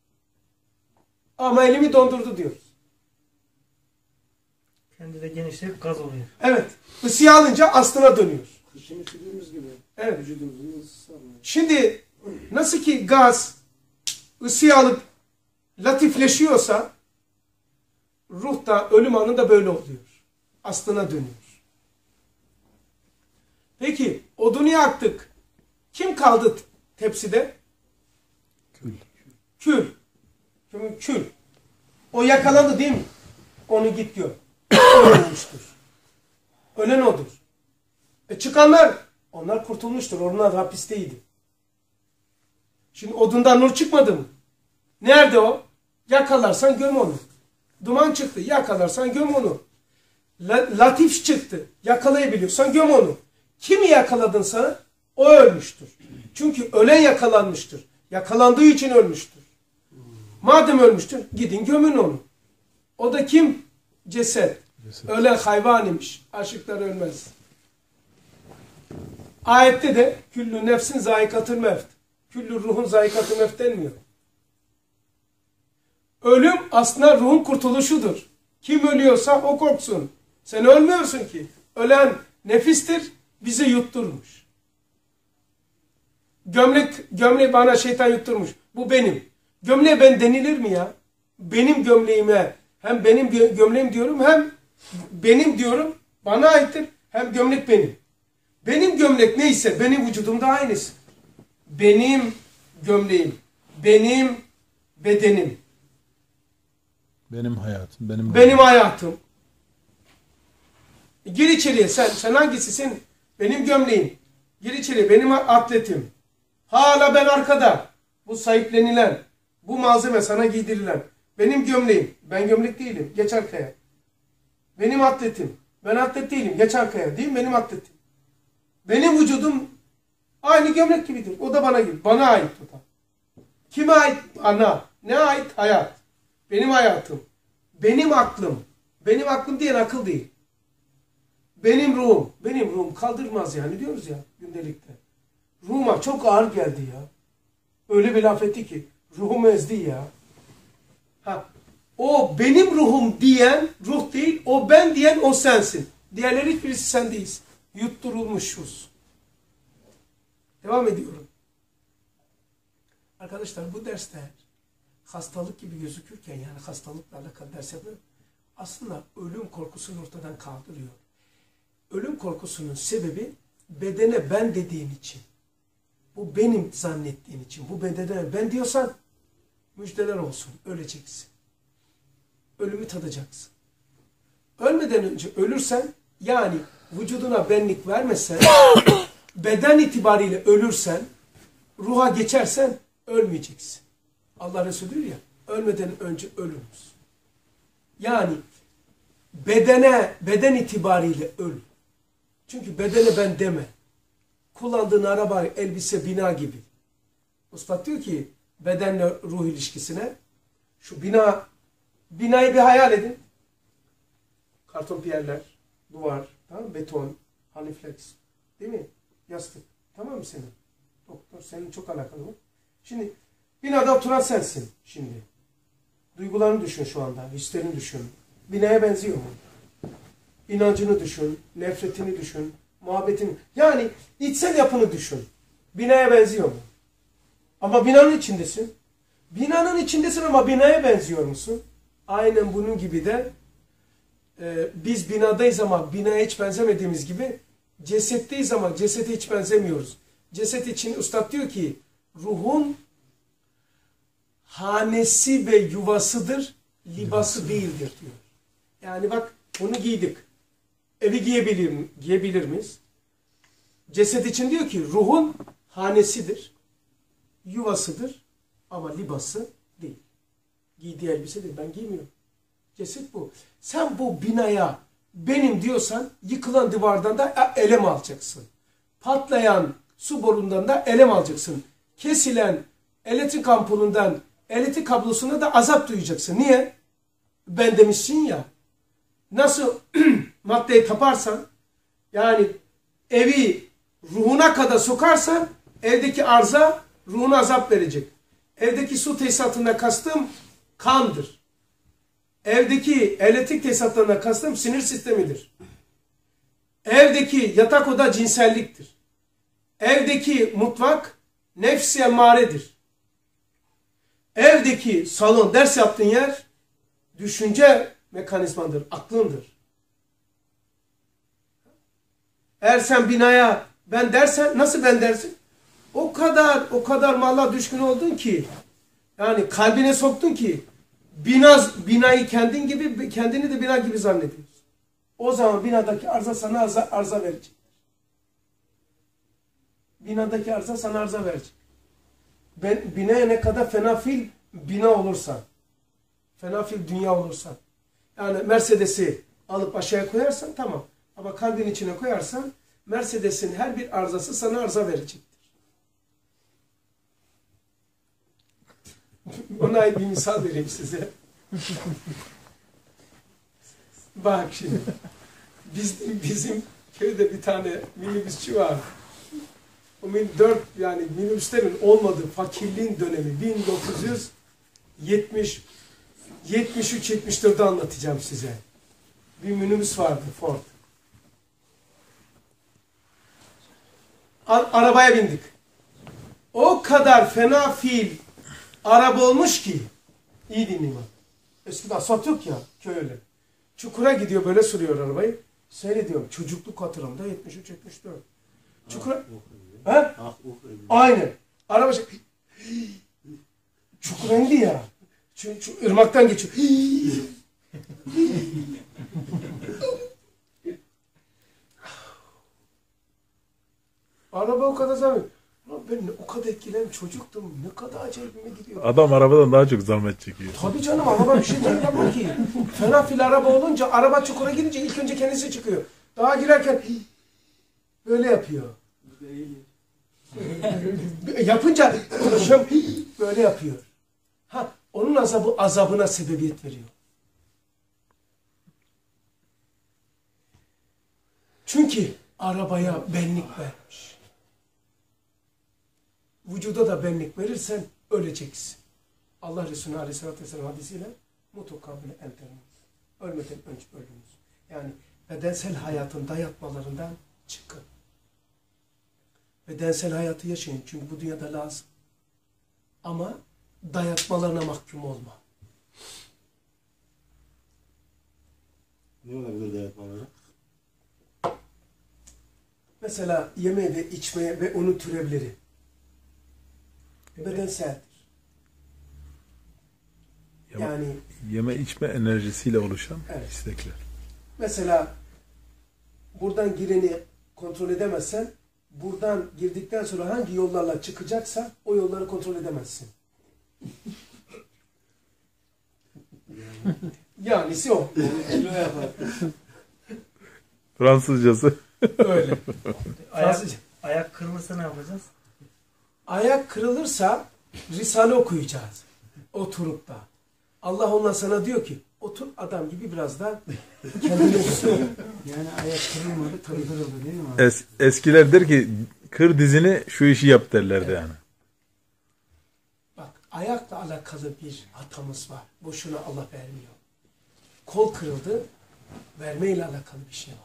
Ama elimi dondurdu diyoruz.
Kendi de genişleyip gaz oluyor.
Evet. Isıyı alınca aslına dönüyor.
Kışın üşüdüğümüz gibi.
Evet.
Vücudumuzun ısısı alıyor.
Şimdi nasıl ki gaz ısıyı alıp latifleşiyorsa ruh da ölüm anında böyle oluyor. Aslına dönüyor. Peki odunu yaktık. Kim kaldı tepside?
Kül.
Kül. Kül. Kül. O yakalandı değil mi? Onu git gör. Ölmüştür. Ölen odur. E çıkanlar, onlar kurtulmuştur. Onlar hapisteydi. Şimdi odundan nur çıkmadı mı? Nerede o? Yakalarsan göm onu. Duman çıktı. Yakalarsan göm onu. La, latif çıktı. Yakalayabiliyorsan göm onu. Kimi yakaladın sana? O ölmüştür. Çünkü ölen yakalanmıştır. Yakalandığı için ölmüştür. Madem ölmüştür, gidin gömün onu. O da kim? Ceset.
Ceset.
Ölen hayvan imiş. Aşıklar ölmez. Ayette de küllü nefsin zayikatül mevt. Küllü ruhun zayikatül mevt denmiyor. Ölüm aslında ruhun kurtuluşudur. Kim ölüyorsa o korksun. Sen ölmüyorsun ki. Ölen nefistir, bizi yutturmuş. Gömlek, gömleği bana şeytan yutturmuş. Bu benim. Gömleğe ben denilir mi ya? Benim gömleğime hem benim gömleğim diyorum hem benim diyorum, bana aittir, hem gömlek benim. Benim gömlek neyse benim vücudumda aynısı. Benim gömleğim, benim bedenim.
Benim hayatım. Benim,
Benim hayatım. Gir içeriye sen. Sen hangisisin? Benim gömleğim. Gir içeriye. Benim atletim. Hala ben arkada. Bu sahiplenilen. Bu malzeme sana giydirilen. Benim gömleğim. Ben gömlek değilim. Geç arkaya. Benim atletim. Ben atlet değilim. Geç arkaya. Değil mi? Benim atletim. Benim vücudum aynı gömlek gibidir. O da bana gibi. Bana ait o da. Kime ait? Ana. Ne ait? Hayat. Benim hayatım. Benim aklım. Benim aklım diyen akıl değil. Benim ruhum. Benim ruhum kaldırmaz yani diyoruz ya gündelikte. Ruhuma çok ağır geldi ya. Öyle bir laf etti ki ruhum ezdi ya. Ha, o benim ruhum diyen ruh değil, o ben diyen o sensin. Diğerleri hiçbirisi sen değilsin. Yutturulmuşuz. Devam ediyorum. Arkadaşlar bu derste hastalık gibi gözükürken, yani hastalıkla alakalı ders yapıyor, aslında ölüm korkusunu ortadan kaldırıyor. Ölüm korkusunun sebebi bedene ben dediğin için. Bu benim zannettiğin için. Bu bedene ben diyorsan müjdeler olsun. Öleceksin. Ölümü tadacaksın. Ölmeden önce ölürsen, yani vücuduna benlik vermesen, beden itibariyle ölürsen, ruha geçersen ölmeyeceksin. Allah Resulü diyor ya, ölmeden önce ölürüz. Yani bedene, beden itibariyle öl. Çünkü bedene ben deme. Kullandığın araba, elbise, bina gibi. Usta diyor ki bedenle ruh ilişkisine, şu bina, binayı bir hayal edin. Karton piyerler, duvar, tamam mı? Beton, haliflex, değil mi? Yastık. Tamam mı senin? Doktor, senin çok alakalı bu. Şimdi binada oturan sensin şimdi. Duygularını düşün şu anda, hislerini düşün. Binaya benziyor mu? İnancını düşün, nefretini düşün, muhabbetini. Yani içsel yapını düşün. Binaya benziyor mu? Ama binanın içindesin. Binanın içindesin ama binaya benziyor musun? Aynen bunun gibi de e, biz binadayız ama binaya hiç benzemediğimiz gibi cesetteyiz ama cesete hiç benzemiyoruz. Ceset için Üstad diyor ki ruhun hanesi ve yuvasıdır, libası değildir diyor. Yani bak bunu giydik. Evi giyebilir, giyebilir miyiz? Ceset için diyor ki ruhun hanesidir, yuvasıdır ama libası değil. Giydiği elbise değil. Ben giymiyorum. Ceset bu. Sen bu binaya benim diyorsan yıkılan duvardan da elem alacaksın. Patlayan su borundan da elem alacaksın. Kesilen elektrik ampulünden elektrik kablosuna da azap duyacaksın. Niye? Ben demişsin ya. Nasıl maddeyi taparsan, yani evi ruhuna kadar sokarsan evdeki arıza ruhuna azap verecek. Evdeki su tesisatına kastım kandır. Evdeki elektrik tesisatlarına kastım sinir sistemidir. Evdeki yatak oda cinselliktir. Evdeki mutfak nefs-i emmaredir. Evdeki salon, ders yaptığın yer düşünce mekanizmandır, aklındır. Eğer sen binaya ben dersen, nasıl ben dersin? O kadar, o kadar malla düşkün oldun ki, yani kalbine soktun ki, bina, binayı kendin gibi, kendini de bina gibi zannediyorsun. O zaman binadaki arıza sana arıza, arıza verecek. Binadaki arıza sana arıza verecek. Ben, binaya ne kadar fenafil bina olursan, fenafil dünya olursan, yani Mercedes'i alıp aşağıya koyarsan tamam. Ama kalbin içine koyarsan Mercedes'in her bir arızası sana arıza verecektir. Ona bir misal vereyim size. Bak şimdi. Biz, bizim köyde bir tane minibüsçü var. O dört yani minibüslerin olmadığı fakirliğin dönemi bin dokuz yüz yetmiş yetmiş üç yetmiş dört'ü anlatacağım size. Bir minibüs vardı Ford. Arabaya bindik. O kadar fena fiil araba olmuş ki, iyi dinleyin bak. Eskiden asfalt yok ya köylü. Çukura gidiyor böyle sürüyor arabayı. Seyrediyorum çocukluk hatırımda yetmiş üç yetmiş dört. Çukura... He? Aynen. Araba şey... Çukura indi ya. Çünkü ırmaktan geçiyor. Araba o kadar zahmet. Ben o kadar etkilen çocuktum. Ne kadar acayipime gidiyor.
Adam arabadan daha çok zahmet çekiyor.
Tabii canım ama ben bir şey söyleyemem ki. Fena fil araba olunca araba çukura girince ilk önce kendisi çıkıyor. Daha girerken böyle yapıyor. Yapınca böyle yapıyor. Ha, onun azabı azabına sebebiyet veriyor. Çünkü arabaya benlik vermiş. Vücuda da benlik verirsen öleceksin. Allah Resulü Aleyhisselatü Vesselam hadisiyle mutukabile enteriniz. Ölmeden önce ölünüz. Yani bedensel hayatın dayatmalarından çıkın. Bedensel hayatı yaşayın. Çünkü bu dünyada lazım. Ama dayatmalarına mahkum olma.
Ne olabilir dayatmaları?
Mesela yeme ve içmeye ve onun türevleri. Bedenseldir.
Yeme,
Yani
yeme içme enerjisiyle oluşan
evet.
istekler.
Mesela buradan gireni kontrol edemezsen, buradan girdikten sonra hangi yollarla çıkacaksa o yolları kontrol edemezsin. Yanisi o.
Fransızcası.
Öyle.
Ayak,
Fransızca.
ayak kırılırsa ne yapacağız?
Ayak kırılırsa Risale okuyacağız. Oturup da. Allah ondan sana diyor ki otur adam gibi biraz da kendini söyle.
Yani ayak kırılmadı, kırdırıldı değil mi?
Es, eskiler der ki kır dizini şu işi yap derlerdi
Evet.
yani.
Bak ayakla alakalı bir hatamız var. Boşuna Allah vermiyor. Kol kırıldı, vermeyle alakalı bir şey var.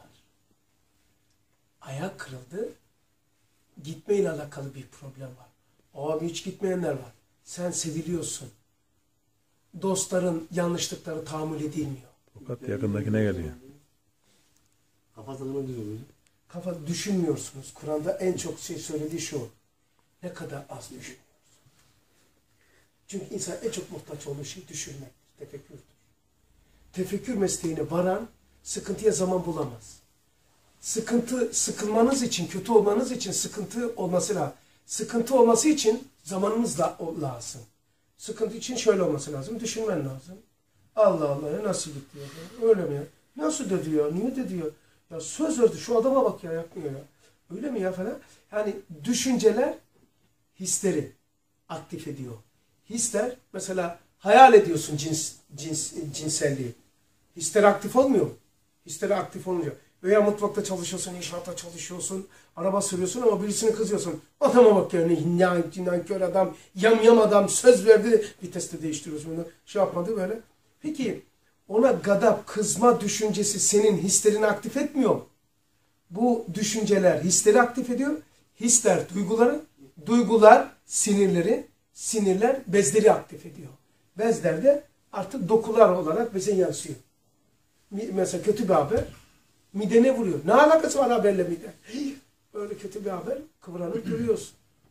Ayak kırıldı, gitmeyle alakalı bir problem var. Abi hiç gitmeyenler var. Sen seviliyorsun. Dostların yanlışlıkları tahammül edilmiyor.
Fakat yakındakine geliyor.
Kafasına düz oluyor.
Kafa düşünmüyorsunuz. Kur'an'da en çok şey söylediği şu. Ne kadar az düşünüyoruz. Çünkü insan en çok muhtaç olduğu şey düşünmektir. Tefekkürdür. Tefekkür mesleğine varan sıkıntıya zaman bulamaz. Sıkıntı, sıkılmanız için, kötü olmanız için sıkıntı olması lazım. Sıkıntı olması için zamanınız da lazım. Sıkıntı için şöyle olması lazım. Düşünmen lazım. Allah Allah ya nasıl gitti ya? Öyle mi ya? Nasıl dedi ya? Niye dedi ya? Ya söz verdi. Şu adama bak ya yapmıyor ya. Öyle mi ya falan? Yani düşünceler hisleri aktif ediyor. Hisler mesela hayal ediyorsun cins, cins, cinselliği. Hisler aktif olmuyor. Hisleri aktif olmuyor. Veya mutfakta çalışıyorsun, inşaatta çalışıyorsun, araba sürüyorsun ama birisini kızıyorsun. Adama bak ya ne nankör adam, yam yam adam söz verdi, viteste değiştiriyorsun bunu. Şey yapmadı böyle. Peki ona gadap, kızma düşüncesi senin hislerini aktif etmiyor. Bu düşünceler hisleri aktif ediyor. Hisler duyguları, duygular sinirleri, sinirler bezleri aktif ediyor. Bezler de artık dokular olarak bize yansıyor. Mesela kötü bir haber midene vuruyor. Ne alakası var haberle mide? Böyle kötü bir haber kıvranıp duruyorsun.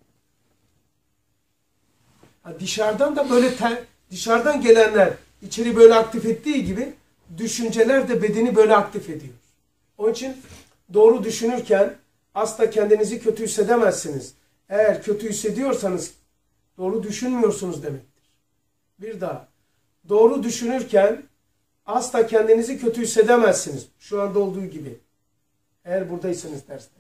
Ha, dışarıdan da böyle ter, dışarıdan gelenler içeri böyle aktif ettiği gibi düşünceler de bedeni böyle aktif ediyor. Onun için doğru düşünürken asla kendinizi kötü hissedemezsiniz. Eğer kötü hissediyorsanız doğru düşünmüyorsunuz demektir. Bir daha. Doğru düşünürken asla kendinizi kötü hissedemezsiniz. Şu anda olduğu gibi. Eğer buradaysanız derste.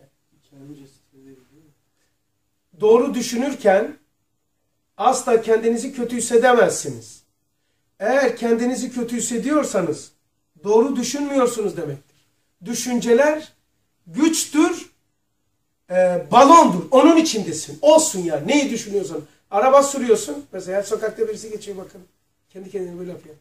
Doğru düşünürken asla kendinizi kötü hissedemezsiniz. Eğer kendinizi kötü hissediyorsanız doğru düşünmüyorsunuz demektir. Düşünceler güçtür, e, balondur. Onun içindesin. Olsun ya. Neyi düşünüyorsan. Araba sürüyorsun. Mesela sokakta birisi geçiyor bakın. Kendi kendine böyle yapıyor.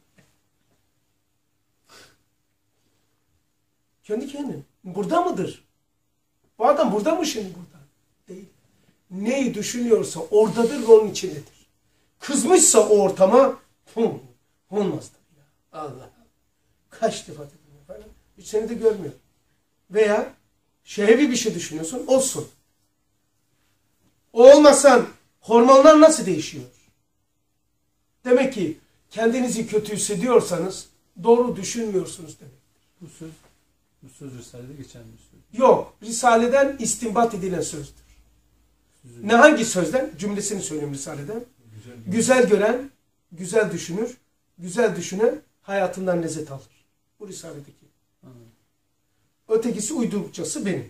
Kendi kendine. Burada mıdır? Bu adam burada mı şimdi burada? Değil. Neyi düşünüyorsa oradadır ve onun içindedir. Kızmışsa o ortama hum, olmaz tabii ya. Allah Allah. Kaç defa dedim falan. Hiç seni de görmüyor. Veya şehvi bir şey düşünüyorsun. Olsun. O olmasan hormonlar nasıl değişiyor? Demek ki kendinizi kötü hissediyorsanız doğru düşünmüyorsunuz demek.
Bu söz Bu söz Risale'de geçen bir söz.
Yok. Risale'den istinbat edilen sözdür.
Sözü.
Ne hangi sözden? Cümlesini söyleyeyim Risale'den.
Güzel,
Güzel gören, güzel düşünür. Güzel düşünen hayatından lezzet alır. Bu Risale'deki.
Anladım.
Ötekisi uydurukçası benim.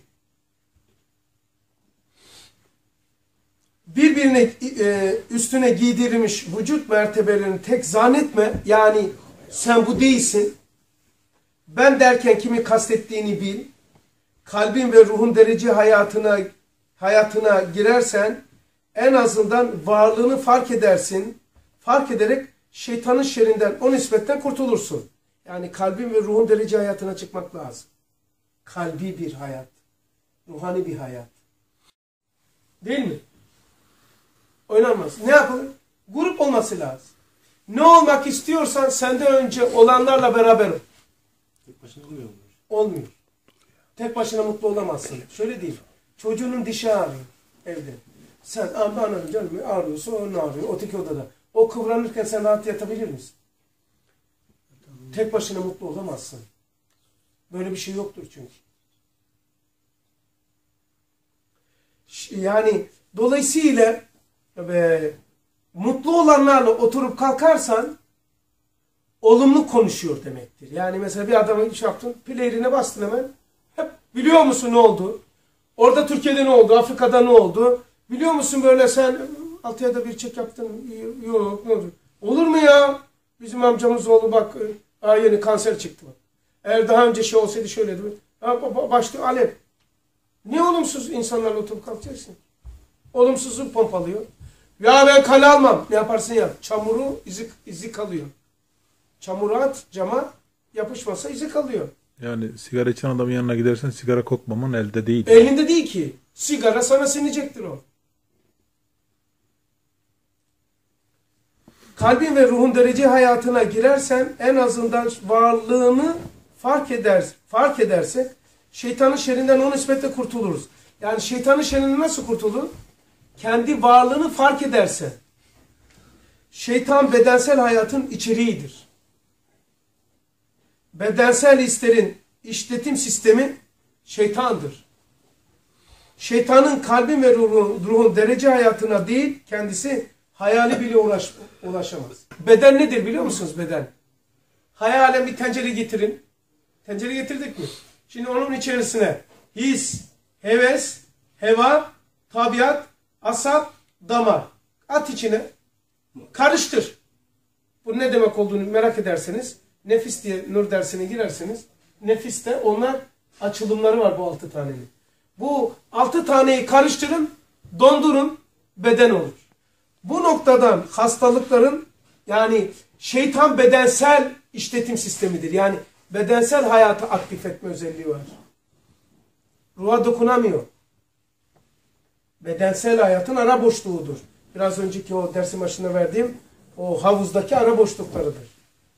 Birbirine e, üstüne giydirilmiş vücut mertebelerini tek zannetme. Yani sen bu değilsin. Ben derken kimi kastettiğini bil. Kalbin ve ruhun derece hayatına hayatına girersen en azından varlığını fark edersin. Fark ederek şeytanın şerrinden, o nispetten kurtulursun. Yani kalbin ve ruhun derece hayatına çıkmak lazım. Kalbi bir hayat. Ruhani bir hayat. Değil mi? Oynanmaz. Ne yapalım? Grup olması lazım. Ne olmak istiyorsan senden önce olanlarla beraber ol.
Tek başına olmuyor mu?
Olmuyor. Tek başına mutlu olamazsın. Şöyle değil. Çocuğunun dişi ağrıyor evde. Sen anladın canım ağrıyorsa o ne ağrıyor? Öteki odada. O kıvranırken sen rahat yatabilir misin? Tek başına mutlu olamazsın. Böyle bir şey yoktur çünkü. Yani dolayısıyla e, mutlu olanlarla oturup kalkarsan olumlu konuşuyor demektir. Yani mesela bir adama iş yaptın, player'ine bastın hemen. Hep biliyor musun ne oldu? Orada Türkiye'de ne oldu? Afrika'da ne oldu? Biliyor musun böyle sen altı ayda bir çek yaptın? Yok ne oldu? Olur mu ya? Bizim amcamız oğlu bak daha yeni kanser çıktı. Eğer daha önce şey olsaydı şöyleydi. Başlıyor alev. Niye olumsuz insanlarla oturup kalkacaksın? Olumsuzluğu pompalıyor. Ya ben kale almam. Ne yaparsın yap. Çamuru izi, izi kalıyor. Çamuru at cama yapışmasa izi kalıyor.
Yani sigara içen adamın yanına gidersen sigara kokmaman elde değil.
Elinde değil ki. Sigara sana sinecektir o. Kalbin ve ruhun derece hayatına girersen en azından varlığını fark eder, fark edersek şeytanın şerrinden o nispetle kurtuluruz. Yani şeytanın şerrinden nasıl kurtulur? Kendi varlığını fark ederse. Şeytan bedensel hayatın içeriğidir. Bedensel hislerin işletim sistemi şeytandır. Şeytanın kalbin ve ruhun, ruhun derece hayatına değil, kendisi hayali bile uğraş, ulaşamaz. Beden nedir biliyor musunuz beden? Hayalen bir tencere getirin. Tencere getirdik mi? Şimdi onun içerisine his, heves, heva, tabiat, asap, damar. At içine. Karıştır. Bu ne demek olduğunu merak ederseniz, nefis diye nur dersine girerseniz, nefiste onlar açılımları var bu altı tanenin. Bu altı taneyi karıştırın, dondurun, beden olur. Bu noktadan hastalıkların, yani şeytan bedensel işletim sistemidir. Yani bedensel hayatı aktif etme özelliği var. Ruha dokunamıyor. Bedensel hayatın ara boşluğudur. Biraz önceki o dersin başında verdiğim o havuzdaki ara boşluklarıdır.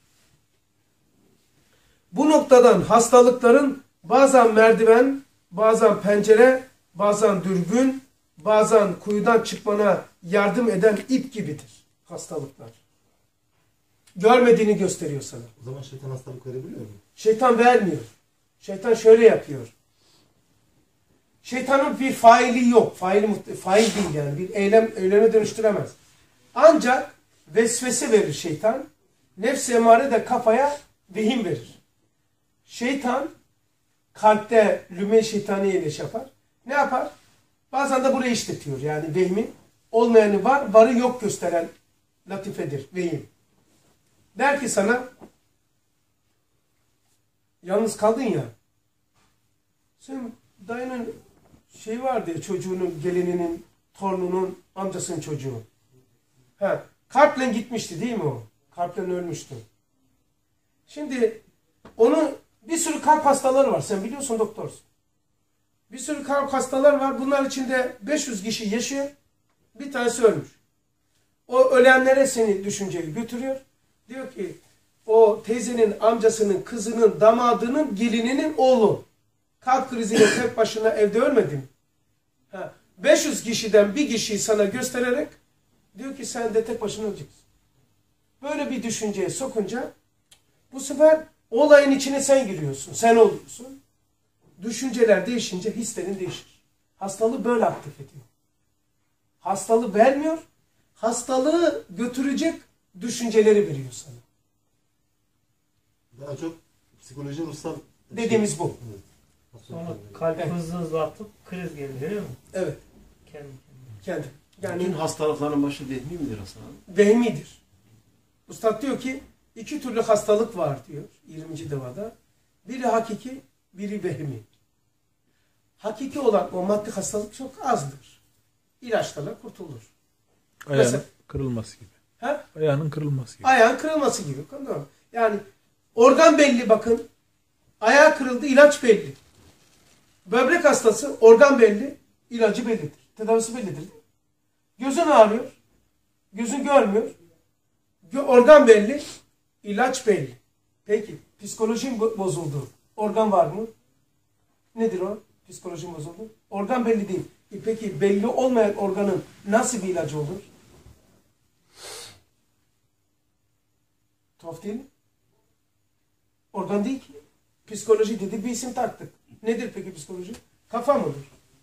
Bu noktadan hastalıkların bazen merdiven, bazen pencere, bazen dürbün, bazen kuyudan çıkmana yardım eden ip gibidir hastalıklar. Görmediğini gösteriyor sana.
O zaman şeytan hastalık verebiliyor mu?
Şeytan vermiyor. Şeytan şöyle yapıyor. Şeytanın bir faili yok. Faili, fail değil yani. Bir eylem, eyleme dönüştüremez. Ancak vesvese verir şeytan. Nefs-i emare de kafaya vehim verir. Şeytan kalpte lüme şeytaniye ile yapar. Ne yapar? Bazen de burayı işletiyor. Yani vehmin olmayanı var, varı yok gösteren latifedir. Vehim. Der ki sana, yalnız kaldın ya, sen dayının şey vardı ya, çocuğunun, gelininin, torununun, amcasının çocuğu. Ha, kalple gitmişti değil mi o? Kalple ölmüştü. Şimdi onu bir sürü kalp hastaları var. Sen biliyorsun, doktorsun. Bir sürü kalp hastaları var. Bunlar içinde beş yüz kişi yaşıyor. Bir tanesi ölmüş. O ölenlere seni düşünceyi götürüyor. Diyor ki o teyzenin, amcasının, kızının, damadının, gelininin oğlu. Kalp kriziyle tek başına evde ölmedi mi? Ha, beş yüz kişiden bir kişiyi sana göstererek diyor ki sen de tek başına öleceksin. Böyle bir düşünceye sokunca bu sefer olayın içine sen giriyorsun. Sen oluyorsun. Düşünceler değişince hislerin değişir. Hastalığı böyle aktif ediyor. Hastalığı vermiyor. Hastalığı götürecek düşünceleri veriyor sana.
Daha çok psikoloji, ruhsal
dediğimiz
şey.
bu.
Evet.
Sonra kalp
Evet.
hızlı hızlı atıp kriz geliyor değil mi?
Evet.
Kendi
Kendi.
Bütün
Yani
hastalıkların başı vehmi midir Hasan abi?
vehmidir. Ustad diyor ki iki türlü hastalık var diyor yirminci devada. Biri hakiki, biri vehmi. Hakiki olan o maddi hastalık çok azdır. İlaçlarla kurtulur.
Ayağının
Mesela-
kırılması gibi.
Ha?
Ayağının kırılması gibi.
Ayağın kırılması gibi. Yani organ belli bakın. Ayağı kırıldı, ilaç belli. Böbrek hastası, organ belli, ilacı bellidir. Tedavisi bellidir. Değil mi? Gözün ağrıyor, gözün görmüyor. Gö- Organ belli, ilaç belli. Peki, psikolojin bo- bozuldu. Organ var mı? Nedir o? Psikolojin bozuldu. Organ belli değil. E peki, belli olmayan organın nasıl bir ilacı olur? Tuhaf değil mi? Organ değil ki. Psikoloji dedi, bir isim taktık. Nedir peki psikoloji? Kafa mıdır?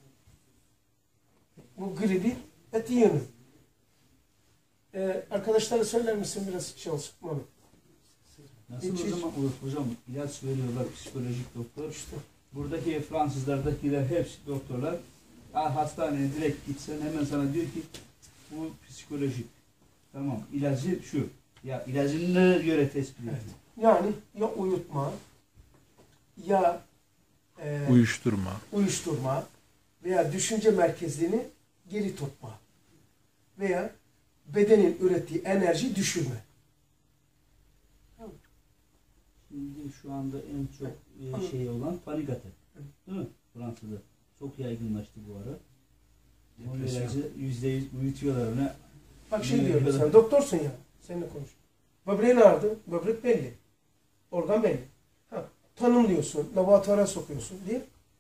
Bu gribi eti yanı. Ee, arkadaşlara söyler misin biraz şey olsun? Mami.
Nasıl
Hiç-
o zaman o- hocam ilaç veriyorlar psikolojik doktor.
İşte.
Buradaki Fransızlardakiler hepsi doktorlar. Ya hastaneye direkt gitsen hemen sana diyor ki bu psikolojik. Tamam ilacı şu. Ya ilacını göre tespit ediyor.
Evet. Yani ya uyutma, ya e,
Uyuşturma.
uyuşturma veya düşünce merkezliğini geri tutma veya bedenin ürettiği enerji düşürme.
Şimdi şu anda en çok e, şey olan panik atak. Değil mi? Fransa'da. Çok yaygınlaştı bu ara. O
Depresyon.
ilacı yüzde yüz uyutuyorlar ona.
Bak şey
Ne
diyorum,
yapıyorlar?
sen doktorsun ya, seninle konuş. Böbreğin ağrıdı, böbrek belli. Organ belli. Ha, tanımlıyorsun, laboratuvara sokuyorsun değil mi?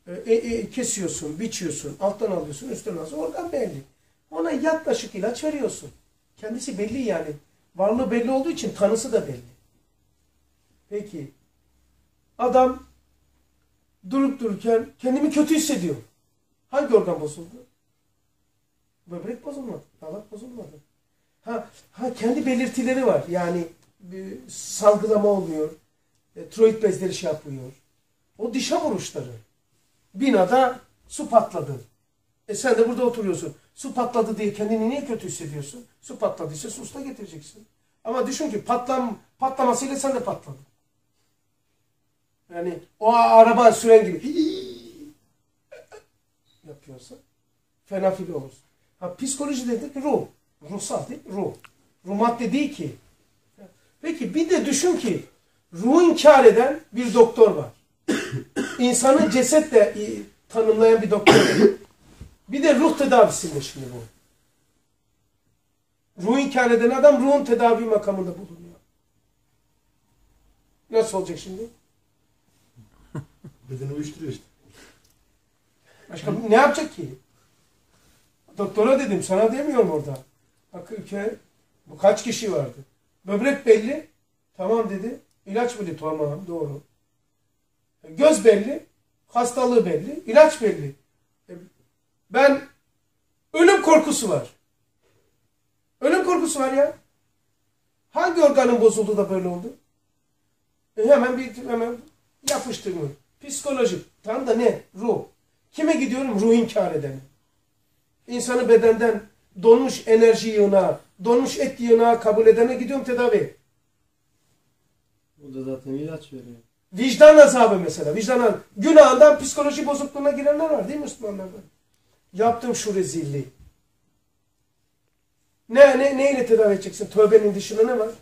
e, e, kesiyorsun, biçiyorsun, alttan alıyorsun, üstten alıyorsun. Organ belli. Ona yaklaşık ilaç veriyorsun. Kendisi belli yani. Varlığı belli olduğu için tanısı da belli. Peki. Adam durup dururken kendimi kötü hissediyor. Hangi organ bozuldu? Böbrek bozulmadı. Dalak bozulmadı. Ha, ha kendi belirtileri var. Yani bir salgılama olmuyor. E, tiroid bezleri şey yapmıyor. O dişe vuruşları. Binada su patladı. E sen de burada oturuyorsun. Su patladı diye kendini niye kötü hissediyorsun? Su patladıysa su usta getireceksin. Ama düşün ki patlam, patlamasıyla sen de patladın. Yani o araba süren gibi yapıyorsa fenafili olursun. Ha, psikoloji dedik ruh. Ruhsal değil, ruh. Ruh madde değil ki. Peki bir de düşün ki ruhu inkar eden bir doktor var. İnsanı cesetle tanımlayan bir doktor var. Bir de ruh tedavisinde şimdi bu. Ruhu inkar eden adam ruhun tedavi makamında bulunuyor. Nasıl olacak şimdi?
Bedeni uyuşturuyor işte.
Başka ne yapacak ki? Doktora dedim, sana demiyorum orada. Bak ülke, bu kaç kişi vardı? Böbrek belli, tamam dedi. İlaç belli, tamam doğru. Göz belli, hastalığı belli, ilaç belli. Ben, ölüm korkusu var. Ölüm korkusu var ya. Hangi organın bozuldu da böyle oldu? E hemen bir hemen yapıştırma. Psikolojik. Tam da ne? Ruh. Kime gidiyorum? Ruh inkar edene. İnsanı bedenden donmuş enerji yığınağı, donmuş et yığınağı kabul edene gidiyorum tedavi.
O da zaten ilaç veriyor.
Vicdan azabı mesela. Vicdan günahından psikoloji bozukluğuna girenler var değil mi Müslümanlarda? Yaptım şu rezilliği. Ne, ne, neyle tedavi edeceksin? Tövbenin dışında ne var?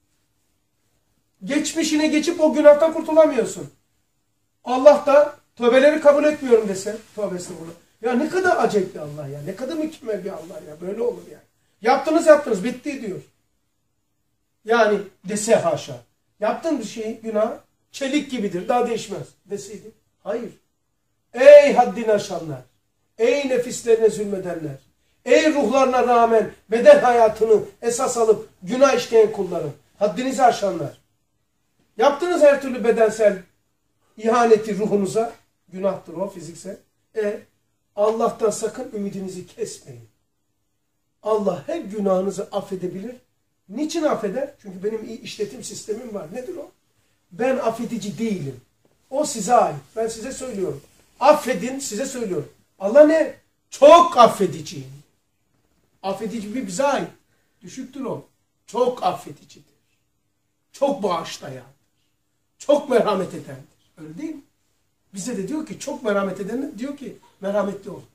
Geçmişine geçip o günahtan kurtulamıyorsun. Allah da tövbeleri kabul etmiyorum dese. Tövbesi bunu. Ya ne kadar acayip bir Allah ya. Ne kadar mükemmel bir Allah ya. Böyle olur yani. Yaptınız yaptınız. Bitti diyor. Yani dese haşa. Yaptığın bir şey günah çelik gibidir. Daha değişmez. Deseydi. Hayır. Ey haddini aşanlar. Ey nefislerine zulmedenler. Ey ruhlarına rağmen beden hayatını esas alıp günah işleyen kullarım. Haddinizi aşanlar. Yaptığınız her türlü bedensel ihaneti ruhunuza. Günahtır o fiziksel. E Allah'tan sakın ümidinizi kesmeyin. Allah her günahınızı affedebilir. Niçin affeder? Çünkü benim işletim sistemim var. Nedir o? Ben affedici değilim. O size ait. Ben size söylüyorum. Affedin, size söylüyorum. Allah ne? Çok affediciyim. Affedici bir bize ait. Düşüktür o. Çok affedicidir. Çok bağışlayandır. Çok merhamet edendir. Öyle değil mi? Bize de diyor ki çok merhamet eden diyor ki merhametli olun.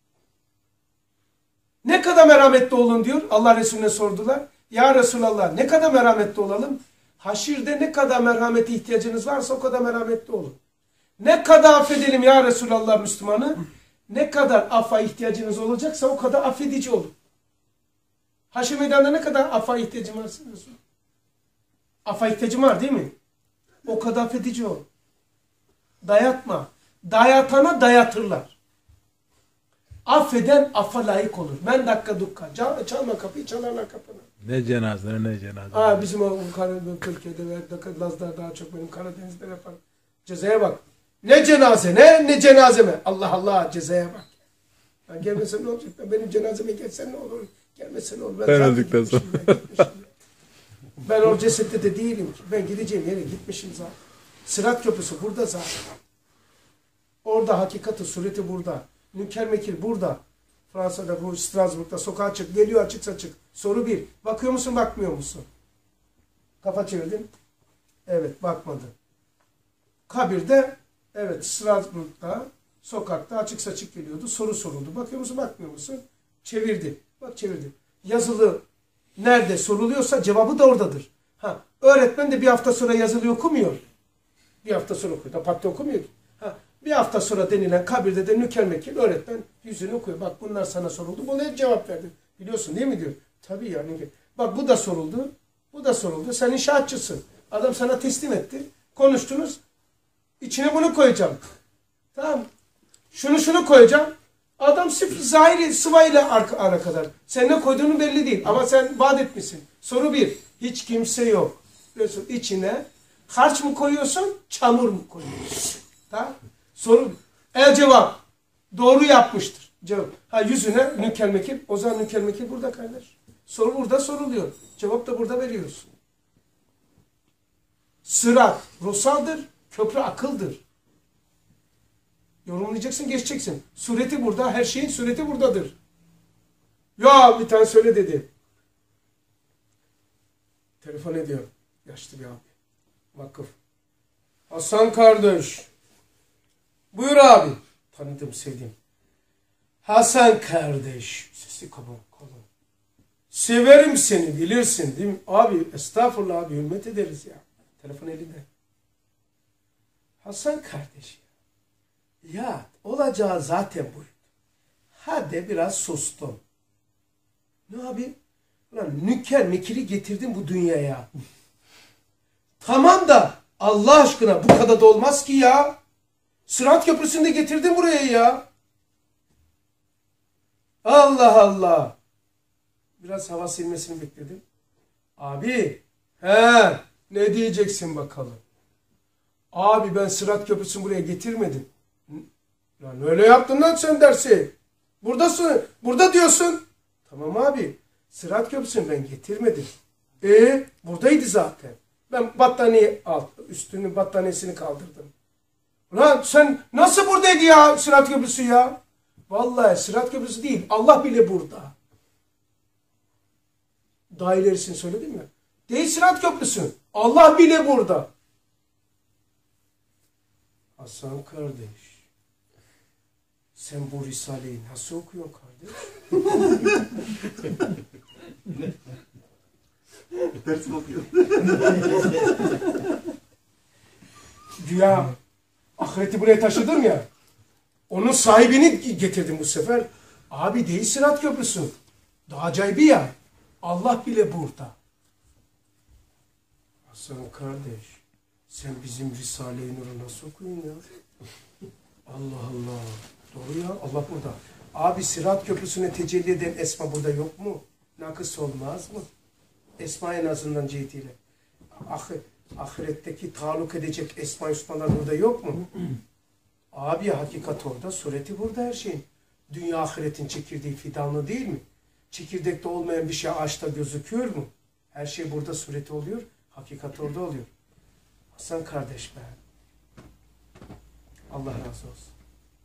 Ne kadar merhametli olun diyor. Allah Resulüne sordular. Ya Resulallah ne kadar merhametli olalım? Haşirde ne kadar merhamete ihtiyacınız varsa o kadar merhametli olun. Ne kadar affedelim ya Resulallah Müslümanı? Ne kadar affa ihtiyacınız olacaksa o kadar affedici olun. Haşir meydanda ne kadar affa ihtiyacın var Resulullah? Affa ihtiyacın var değil mi? O kadar affedici ol. Dayatma. Dayatana dayatırlar. Affeden affa layık olur. Men dakika dukka. Çalma kapıyı, çalarlar kapını.
Ne cenaze ne cenaze.
Aa, bizim o Türkiye'de ve Lazlar daha çok benim Karadeniz'de yapar. Cezaya bak. Ne cenaze ne ne cenaze mi? Allah Allah cezaya bak. Ben gelmesem ne olacak? Ben benim cenazeme geçsen ne olur? Gelmesen ne olur? Ben,
ben
zaten
öldükten sonra.
Ben, ben o cesette de değilim ki. Ben gideceğim yere gitmişim zaten. Sırat köprüsü burada zaten. Orada hakikati, sureti burada. Münker mekir burada. Fransa'da, bu Strasbourg'da sokağa çık. Geliyor açıksa çık. Soru bir. Bakıyor musun, bakmıyor musun? Kafa çevirdin. Evet, bakmadı. Kabirde, evet, Strasbourg'da sokakta açık saçık geliyordu. Soru soruldu. Bakıyor musun, bakmıyor musun? Çevirdi. Bak çevirdi. Yazılı nerede soruluyorsa cevabı da oradadır. Ha, öğretmen de bir hafta sonra yazılı okumuyor. Bir hafta sonra okuyor. Da patte okumuyor. Ha, bir hafta sonra denilen kabirde de nüker mekil öğretmen yüzünü okuyor. Bak bunlar sana soruldu. Buna hep cevap verdi. Biliyorsun değil mi diyor. Tabii yani. Bak bu da soruldu. Bu da soruldu. Sen inşaatçısın. Adam sana teslim etti. Konuştunuz. İçine bunu koyacağım. Tamam. Şunu şunu koyacağım. Adam sıfır zahiri sıvayla ara, ara kadar. Sen ne koyduğunu belli değil. Ama sen vaat etmişsin. Soru bir. Hiç kimse yok. Resul içine harç mı koyuyorsun, çamur mu koyuyorsun? Tamam. Soru. El cevap. Doğru yapmıştır. Cevap. Ha yüzüne nükel mekil. O zaman nükel mekil burada kardeş. Soru burada soruluyor. Cevap da burada veriyorsun. Sırat ruhsaldır. Köprü akıldır. Yorumlayacaksın, geçeceksin. Sureti burada, her şeyin sureti buradadır. Ya bir tane söyle dedi. Telefon ediyor. Yaşlı bir abi. Vakıf. Hasan kardeş. Buyur abi. Tanıdım, sevdim. Hasan kardeş. Sesi kalın, kalın. Severim seni, bilirsin değil mi? Abi, estağfurullah abi, hürmet ederiz ya. Telefon elinde. Hasan kardeş. Ya olacağı zaten buydu. Hadi biraz sustum. Ne abi? Ulan nüker mekiri getirdin bu dünyaya. Tamam da Allah aşkına bu kadar da olmaz ki ya. Sırat köprüsünde getirdin buraya ya. Allah Allah. Biraz hava silmesini bekledim. Abi. He. Ne diyeceksin bakalım. Abi ben Sırat köprüsünü buraya getirmedim. Lan öyle yaptın lan sen dersi. Buradasın. Burada diyorsun. Tamam abi. Sırat köprüsünü ben getirmedim. E buradaydı zaten. Ben battaniye alt, üstünün battaniyesini kaldırdım. Lan sen nasıl buradaydı ya Sırat köprüsü ya? Vallahi Sırat köprüsü değil. Allah bile burada. Daha ilerisini söyledim ya. Değil Sırat köprüsü. Allah bile burada. Hasan kardeş. Sen bu Risale'yi nasıl okuyorsun kardeş?
Ders mi okuyor?
Güya ahireti buraya taşıdın ya. Onun sahibini getirdim bu sefer. Abi değil Sırat köprüsü. Daha acayibi ya. Allah bile burada. Hasan kardeş. Sen bizim Risale-i Nur'u nasıl okuyorsun ya? Allah Allah. Doğru ya. Allah burada. Abi Sırat köprüsüne tecelli eden esma burada yok mu? Nakıs olmaz mı? Esma en azından cihetiyle. Ah, ahiretteki taluk edecek esma üsmalar burada yok mu? Abi hakikat orada. Sureti burada her şeyin. Dünya ahiretin çekirdeği fidanlı değil mi? Çekirdekte olmayan bir şey ağaçta gözüküyor mu? Her şey burada sureti oluyor. Hakikat orada oluyor. Hasan kardeş be. Allah razı olsun.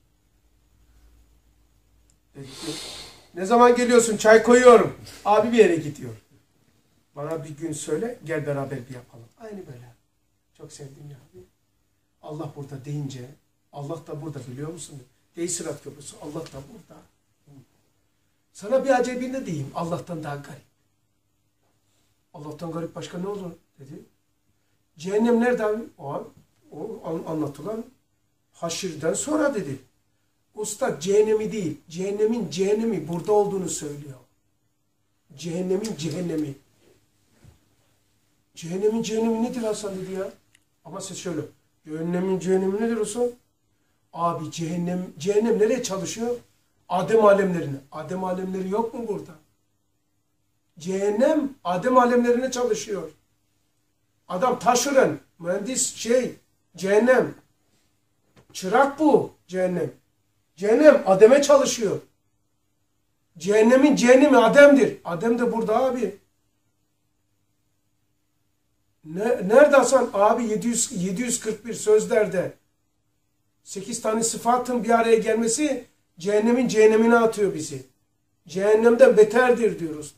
Peki. Ne zaman geliyorsun? Çay koyuyorum. Abi bir yere gidiyor. Bana bir gün söyle. Gel beraber bir yapalım. Aynı böyle. Çok sevdim ya abi. Allah burada deyince Allah da burada biliyor musun? Değil Sırat köprüsü. Allah da burada. Sana bir acayibini diyeyim. Allah'tan daha garip. Allah'tan garip başka ne olur dedi. Cehennem nerede abi? O, o anlatılan haşirden sonra dedi. Usta cehennemi değil. Cehennemin cehennemi burada olduğunu söylüyor. Cehennemin cehennemi. Cehennemin cehennemi nedir Hasan dedi ya. Ama siz şöyle. Cehennemin cehennemi nedir Hasan? Abi cehennem, cehennem nereye çalışıyor? Adem alemlerine. Adem alemleri yok mu burada? Cehennem Adem alemlerine çalışıyor. Adam taşıran, mühendis şey, cehennem. Çırak bu cehennem. Cehennem Adem'e çalışıyor. Cehennemin cehennemi Adem'dir. Adem de burada abi. Ne, nerede Hasan? Abi yedi yüz, yedi yüz kırk bir sözlerde sekiz tane sıfatın bir araya gelmesi cehennemin cehennemine atıyor bizi. Cehennemden beterdir diyoruz.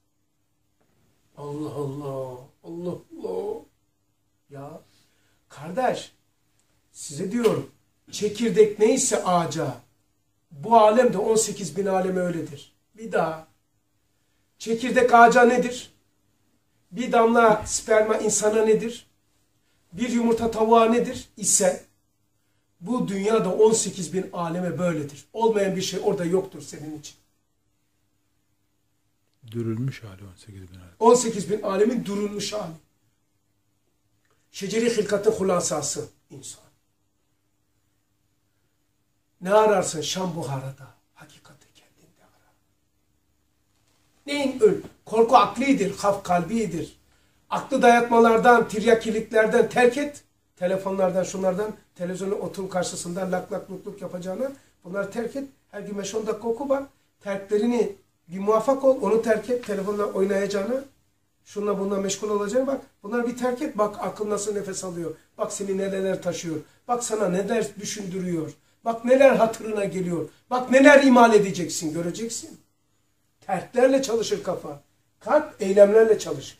Allah Allah. Allah Allah. Ya kardeş size diyorum çekirdek neyse ağaca bu alemde on sekiz bin aleme öyledir. Bir daha çekirdek ağaca nedir? Bir damla sperma insana nedir? Bir yumurta tavuğa nedir? İse bu dünyada on sekiz bin aleme böyledir. Olmayan bir şey orada yoktur senin için.
Dürülmüş hali on sekiz bin hali.
on sekiz bin alemin durulmuş hali. Şeceri hilkatın hulasası insan. Ne ararsın Şam Buhara'da? Hakikati kendinde ara. Neyin öl? Korku aklidir, haf kalbidir. Aklı dayatmalardan, tiryakiliklerden terk et. Telefonlardan, şunlardan, televizyonun oturum karşısından lak lak luk luk yapacağını bunları terk et. Her gün beş on dakika oku bak. Terklerini bir muvaffak ol, onu terk et. Telefonla oynayacağını, şunla bununla meşgul olacağını bak. Bunları bir terk et. Bak akıl nasıl nefes alıyor. Bak seni neler taşıyor. Bak sana neler düşündürüyor. Bak neler hatırına geliyor. Bak neler imal edeceksin, göreceksin. Terklerle çalışır kafa. Kalp eylemlerle çalışır.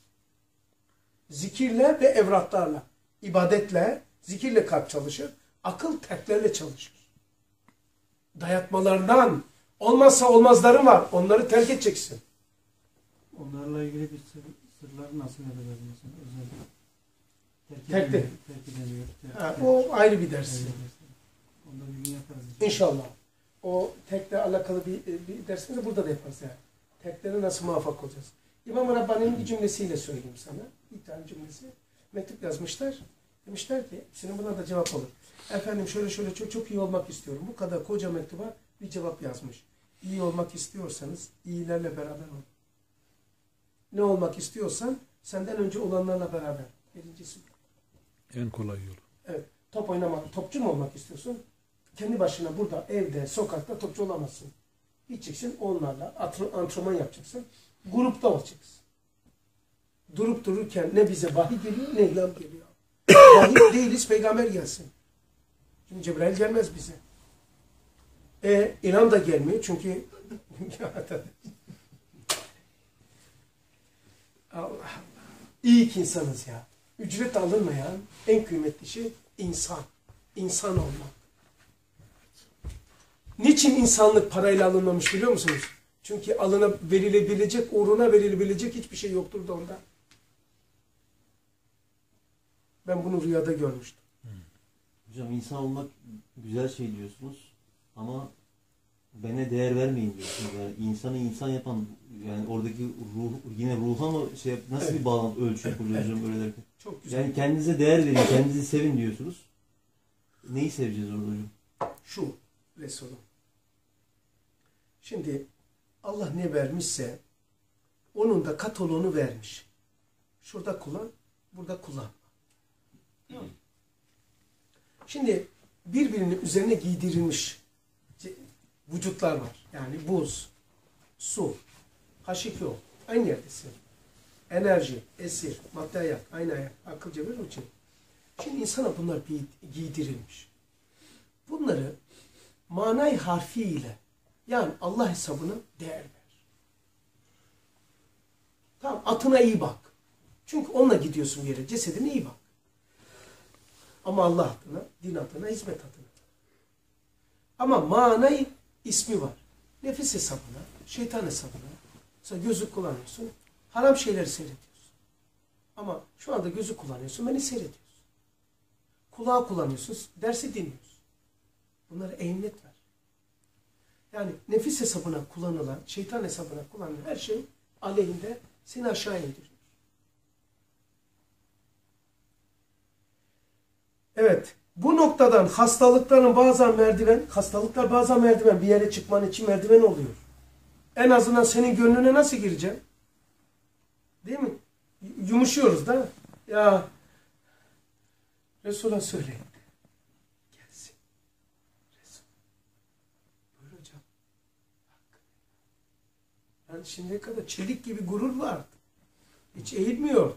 Zikirle ve evratlarla, ibadetle, zikirle kalp çalışır. Akıl terklerle çalışır. Dayatmalarından, olmazsa olmazların var. Onları terk edeceksin.
Onlarla ilgili bir sır, sırları nasıl yapacağız mesela özellikle?
Terk de.
Terk edemiyor. Terk,
Ha,
terk,
o ayrı bir ders.
Onu da bir gün yaparız.
İnşallah. O tekle alakalı bir, bir dersimizi burada da yaparız yani. Teklere nasıl muvaffak olacağız? İmam-ı Rabbani'nin bir cümlesiyle söyleyeyim sana. Bir tane cümlesi. Mektup yazmışlar. Demişler ki, hepsinin buna da cevap olur. Efendim şöyle şöyle çok, çok iyi olmak istiyorum. Bu kadar koca mektuba bir cevap yazmış. İyi olmak istiyorsanız iyilerle beraber olun. Ne olmak istiyorsan senden önce olanlarla beraber. Birincisi.
En kolay yolu.
Evet. Top oynamak, topçu mu olmak istiyorsun? Kendi başına burada, evde, sokakta topçu olamazsın. Gideceksin onlarla, antrenman yapacaksın. Grupta olacaksın. Durup dururken ne bize vahiy geliyor, ne ilham geliyor. Vahiy değiliz, peygamber gelsin. Şimdi Cebrail gelmez bize. E, ilham da gelmiyor çünkü Allah Allah. İyi ki insanız ya. Ücret alınmayan en kıymetli şey insan. İnsan olmak. Niçin insanlık parayla alınmamış biliyor musunuz? Çünkü alına verilebilecek, uğruna verilebilecek hiçbir şey yoktur da onda. Ben bunu rüyada görmüştüm.
Hocam insan olmak güzel şey diyorsunuz ama bana değer vermeyin diyorsunuz. Yani insanı insan yapan, yani oradaki ruh, yine ruha mı şey yap, nasıl
Evet.
bir bağlantı ölçü
Evet,
kuruyor hocam
evet.
öyle derken?
Çok güzel.
Yani kendinize değer verin, kendinizi sevin diyorsunuz. Neyi seveceğiz orada hocam?
Şu Resulüm. Şimdi Allah ne vermişse onun da kataloğunu vermiş. Şurada kullan, burada kullan. Şimdi birbirinin üzerine giydirilmiş vücutlar var. Yani buz, su, Haş iki O. Aynı yerdesin. Enerji, esir, madde hayat, aynı hayat. Akılca bir için. Şimdi insana bunlar giydirilmiş. Bunları manay harfiyle yani Allah hesabına değer ver. Tamam, atına iyi bak. Çünkü onunla gidiyorsun bir yere. Cesedine iyi bak. Ama Allah adına, din adına, hizmet adına. Ama manay ismi var. Nefis hesabına, şeytan hesabına. Mesela gözü kullanıyorsun. Haram şeyleri seyrediyorsun. Ama şu anda gözü kullanıyorsun, beni seyrediyorsun. Kulağı kullanıyorsun, dersi dinliyorsun. Bunlara ehemmiyet ver. Yani nefis hesabına kullanılan, şeytan hesabına kullanılan her şey aleyhinde seni aşağı indiriyor. Evet, bu noktadan hastalıkların bazen merdiven, hastalıklar bazen merdiven, bir yere çıkman için merdiven oluyor. En azından senin gönlüne nasıl gireceğim? Değil mi? Yumuşuyoruz da. Ya Resul'a söyleyin. Gelsin. Resul. Buyur hocam. Yani şimdiye kadar çelik gibi gurur vardı. Hiç eğilmiyordu.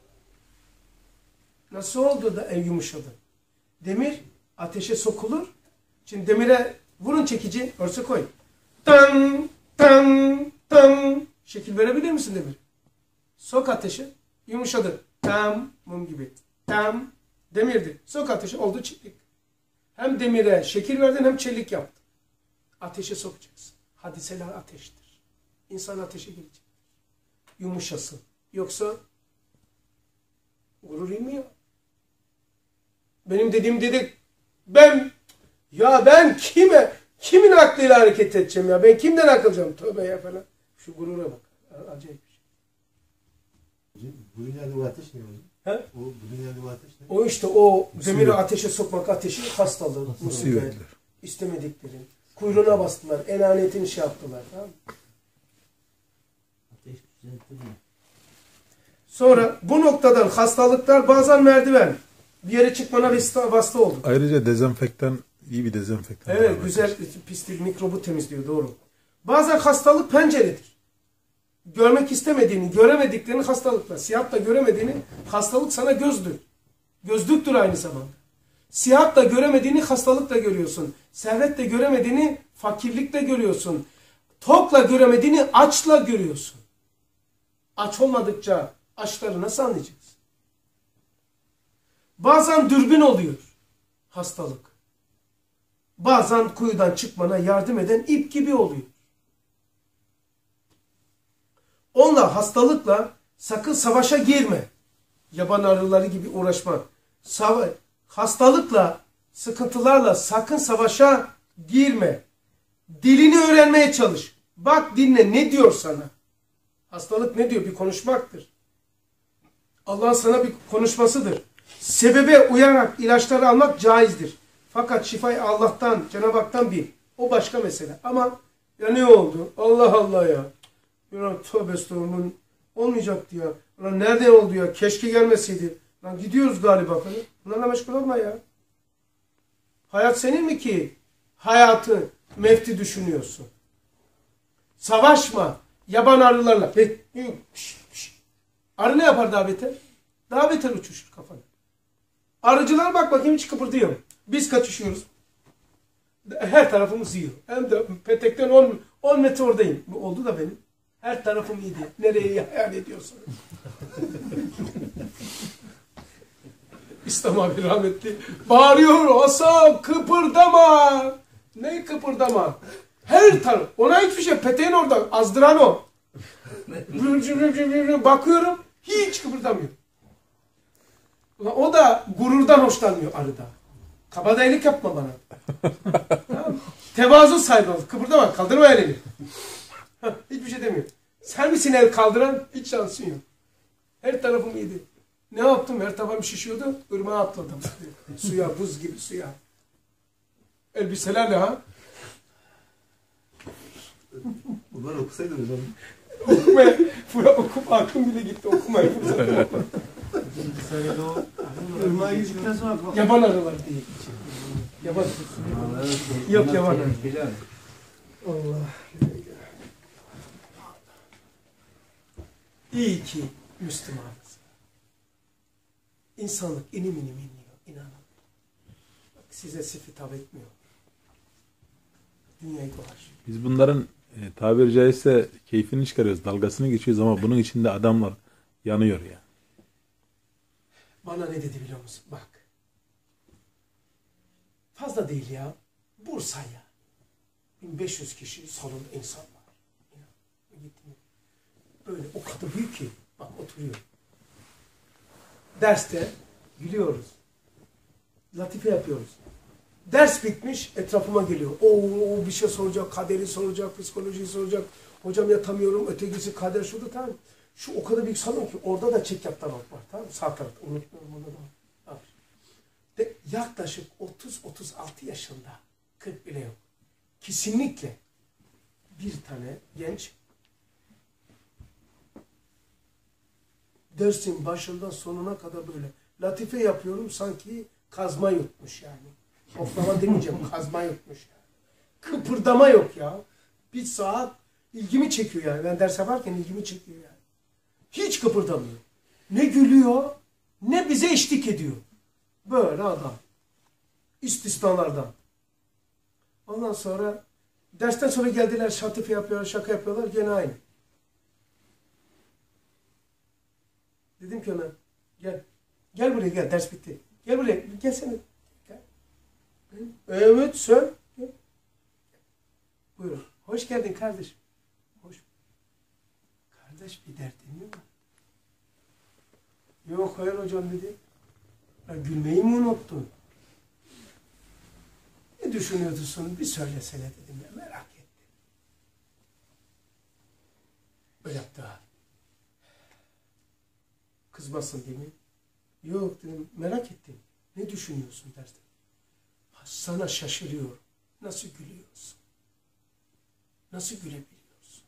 Nasıl oldu da en yumuşadı? Demir ateşe sokulur. Şimdi demire vurun çekici, örse koy. Tam, tam, tam. Şekil verebilir misin demir? Sok ateşe, yumuşadı. Tam, mum gibi. Tam, demirdi. Sok ateşe, oldu çelik. Hem demire şekil verdin hem çelik yaptın. Ateşe sokacaksın. Hadiseler ateştir. İnsan ateşe girecek. Yumuşasın. Yoksa gurur inmiyor. Benim dediğim dedik, ben ya ben kime, kimin aklıyla hareket edeceğim ya? Ben kimden akılacağım? Tövbe ya falan. Şu gurura bak. Acayip bir şey.
Bu dünyada bu ateş ne hocam?
He?
O bu dünyada bu ateş ne?
O işte o
Musibet.
demiri ateşe sokmak ateşi hastalığı, musibet, İstemediklerin. Kuyruğuna bastılar. Enaniyetini şey yaptılar. Tamam mı?
Ateş düzelttirme.
Sonra bu noktadan hastalıklar bazen merdiven. Bir yere çıkmana vasıta, vasıta oldu.
Ayrıca dezenfektan, iyi bir dezenfektan.
Evet,
var.
güzel pislik, mikrobu temizliyor, doğru. Bazen hastalık penceredir. Görmek istemediğini, göremediklerini hastalıkla. Siyah da göremediğini hastalık sana gözdür. Gözlüktür aynı zamanda. Siyah da göremediğini hastalıkla görüyorsun. Servet de göremediğini fakirlikle görüyorsun. Tokla göremediğini açla görüyorsun. Aç olmadıkça açları nasıl anlayacaksın? Bazen dürbün oluyor hastalık. Bazen kuyudan çıkmana yardım eden ip gibi oluyor. Onunla, hastalıkla sakın savaşa girme. Yaban arıları gibi uğraşma. Sava hastalıkla, sıkıntılarla sakın savaşa girme. Dilini öğrenmeye çalış. Bak, dinle, ne diyor sana? Hastalık ne diyor? Bir konuşmaktır. Allah'ın sana bir konuşmasıdır. Sebebe uyarak ilaçları almak caizdir. Fakat şifayı Allah'tan, Cenab-ı Hak'tan bil. O başka mesele. Ama ya ne oldu? Allah Allah ya. Ya tövbe estağfurullah. Olmayacaktı ya. Lan nereden oldu ya? Keşke gelmeseydi. Lan gidiyoruz galiba. Bunlarla meşgul olma ya. Hayat senin mi ki? Hayatı mefti düşünüyorsun. Savaşma. Yaban arılarla. Arı ne yapar daha beter? Daha beter uçuşur kafana. Arıcılar bak bakayım hiç kıpırdıyor. Biz kaçışıyoruz. Her tarafımız yiyor. Hem de petekten on metre oradayım. Oldu da benim. Her tarafım iyiydi. Nereye hayal ediyorsun? İslam abi rahmetli bağırıyor. Hasan kıpırdama. Ne kıpırdama? Her taraf. Ona hiçbir şey. Peteğin orada. Azdıran o. Bakıyorum. Hiç kıpırdamıyor. O da gururdan hoşlanmıyor arıda. Kabadayılık yapma bana. Tamam. Tevazu sahibi ol. Kıpırdama. Kaldırma elini. Hiçbir şey demiyor. Sen misin el kaldıran? Hiç şansın yok. Her tarafım iyiydi. Ne yaptım? Her tarafım şişiyordu. Irmağa atladım. Suya, buz gibi suya. Elbiselerle ha.
Bunlar okusaydın hocam.
Okumaya, okup aklım bile gitti. Okumaya fırsat yok.
Irmağa girdikten sonra
Yaban arılar diye geçiyor. Yaban. Yok yaban arı. Allah. İyi ki Müslümanız. İnsanlık inim inim iniyor. İnanın. Bak, size sif hitap etmiyor. Dünyayı dolaşıyor.
Biz bunların e, tabiri caizse keyfini çıkarıyoruz, dalgasını geçiyoruz ama bunun içinde adamlar yanıyor ya.
Bana ne dedi biliyor musun? Bak. Fazla değil ya. Bursa'ya. bin beş yüz kişi salonda insan var. Gittim. Böyle o kadar büyük ki. Bak oturuyor. Derste gülüyoruz. Latife yapıyoruz. Ders bitmiş, etrafıma geliyor. Oo, bir şey soracak, kaderi soracak, psikolojiyi soracak. Hocam yatamıyorum, ötekisi kader şurada, tamam. Şu o kadar büyük salon ki orada da çek yaptan var, tamam mı? Sağ tarafta, unutmuyorum orada da var. De, yaklaşık otuz otuz altı yaşında, kırk bile yok. Kesinlikle bir tane genç dersin başından sonuna kadar böyle latife yapıyorum, sanki kazma yutmuş yani. Oklama demeyeceğim, kazma yutmuş yani. Kıpırdama yok ya. Bir saat ilgimi çekiyor yani. Ben ders yaparken ilgimi çekiyor yani. Hiç kıpırdamıyor. Ne gülüyor, ne bize eşlik ediyor. Böyle adam. İstisnalardan. Ondan sonra dersten sonra geldiler, şatife yapıyorlar, şaka yapıyorlar, gene aynı. Dedim ki ona, gel. Gel buraya gel, ders bitti. Gel buraya, gelsene. Gel. Evet, sen. Gel. Buyurun. Hoş geldin kardeşim. Hoş. Kardeş, bir derdin mi var? Yok, hayır hocam dedi. Ya, gülmeyi mi unuttun? Ne düşünüyorsun? Bir söylesene dedim ya, merak ettim. Öyle yaptı ha. Kızmasın değil mi? Yok dedim, merak ettim. Ne düşünüyorsun derdim. Sana şaşırıyorum. Nasıl gülüyorsun? Nasıl gülebiliyorsun?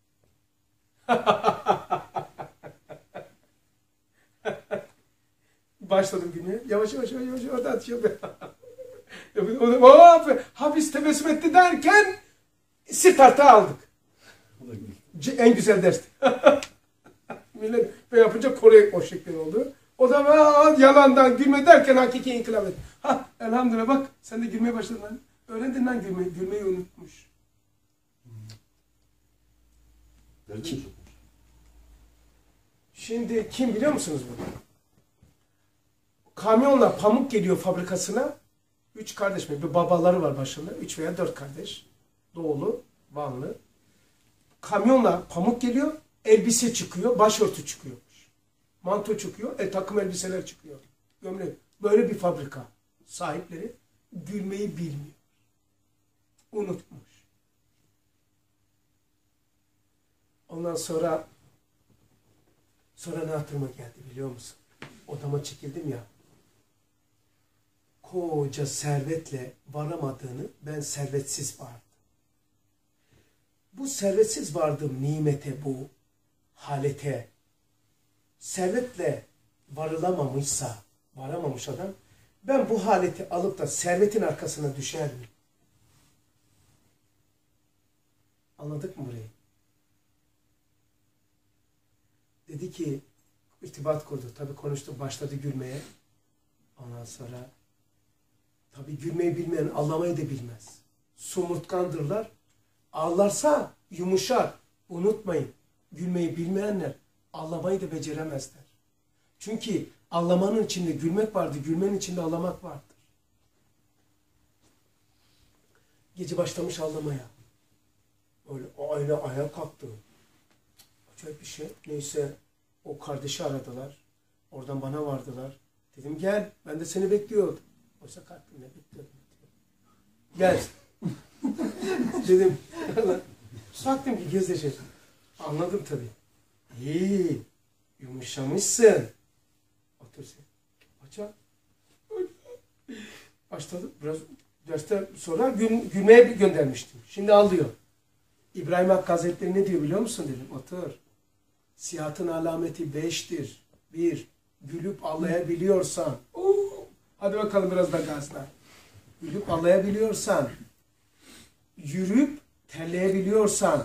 Başladım gülmeye. Yavaş yavaş yavaş yavaş orada atıyor. Hop, hapis tebessüm etti derken startı aldık. En güzel dersti. Millet böyle yapınca Kore o şekli oldu. O da yalandan gülme derken hakiki inkılap etti. Ha elhamdülillah bak sen de gülmeye başladın lan. Öğrendin lan gülmeyi. Gülmeyi unutmuş. Kim? Şimdi kim biliyor musunuz bunu? Kamyonla pamuk geliyor fabrikasına. Üç kardeş mi? Bir babaları var başında. Üç veya dört kardeş. Doğulu, Vanlı. Kamyonla pamuk geliyor. Elbise çıkıyor. Başörtü çıkıyormuş. Manto çıkıyor. E, takım elbiseler çıkıyor. Gömlek. Böyle bir fabrika. Sahipleri gülmeyi bilmiyor. Unutmuş. Ondan sonra sonra ne hatırıma geldi biliyor musun? Odama çekildim ya. Koca servetle varamadığını ben servetsiz vardım. Bu servetsiz vardığım nimete, bu halete, servetle varılamamışsa, varamamış adam, ben bu haleti alıp da servetin arkasına düşer miyim? Anladık mı burayı? Dedi ki, irtibat kurdu. Tabii konuştuk, başladı gülmeye. Ondan sonra, tabii gülmeyi bilmeyen ağlamayı da bilmez. Somurtkandırlar. Ağlarsa yumuşar. Unutmayın, gülmeyi bilmeyenler ağlamayı da beceremezler. Çünkü ağlamanın içinde gülmek vardır, gülmenin içinde ağlamak vardır. Gece başlamış ağlamaya. Öyle aile ayağa kalktı. Acayip bir şey. Neyse o kardeşi aradılar. Oradan bana vardılar. Dedim gel, ben de seni bekliyordum. Oysa kalktım, ne bekliyordum. Gel. Dedim. Baktım ki gezecek. Anladım tabii. İyi. Yumuşamışsın. Otur sen. Hocam. Başladım. Biraz dersten sonra gül, gülmeye göndermiştim. Şimdi alıyor. İbrahim Hakkı Hazretleri ne diyor biliyor musun dedim. Otur. Sihatın alameti beştir. Bir. Gülüp ağlayabiliyorsan. Oo. Hadi bakalım biraz da gazla. Gülüp ağlayabiliyorsan. Yürüyüp terleyebiliyorsan.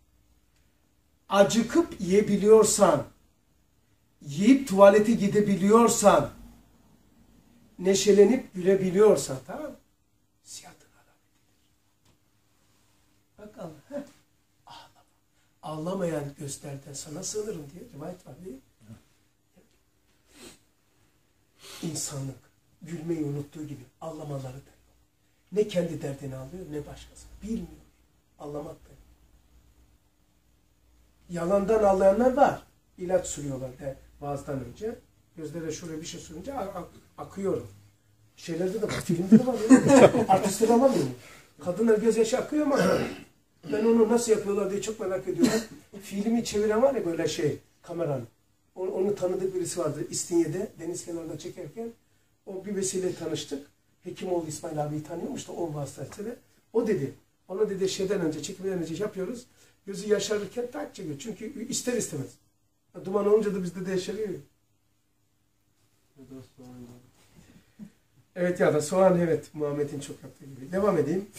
Acıkıp yiyebiliyorsan. Yiyip tuvalete gidebiliyorsan. Neşelenip gülebiliyorsan. Tamam mı? Sihatın alametidir. Bakalım. Heh. Ağlama. Ağlamayan gösterden sana sığınırım diye rivayet var değil mi? İnsanlık gülmeyi unuttuğu gibi ağlamaları da yok. Ne kendi derdini alıyor ne başkası. Bilmiyor. Ağlamak da yok. Yalandan ağlayanlar var. İlaç sürüyorlar de vaazdan önce. Gözlere şuraya bir şey sürünce ak akıyor. Şeylerde de var. Filmde de var. Artistler alamıyor. Kadınlar gözyaşı akıyor ama ben onu nasıl yapıyorlar diye çok merak ediyorum. Filmi çeviren var ya böyle şey kameranın. Onu, onu tanıdık birisi vardı İstinye'de deniz kenarında çekerken. O bir vesileyle tanıştık. Hekimoğlu İsmail abiyi tanıyormuş da o vasıtasıyla. O dedi. Ona dedi şeyden önce çekimden önce yapıyoruz. Gözü yaşarırken tak çekiyor. Çünkü ister istemez. Duman olunca da bizde de yaşarıyor. Evet ya da soğan evet. Muhammed'in çok yaptığı gibi. Devam edeyim.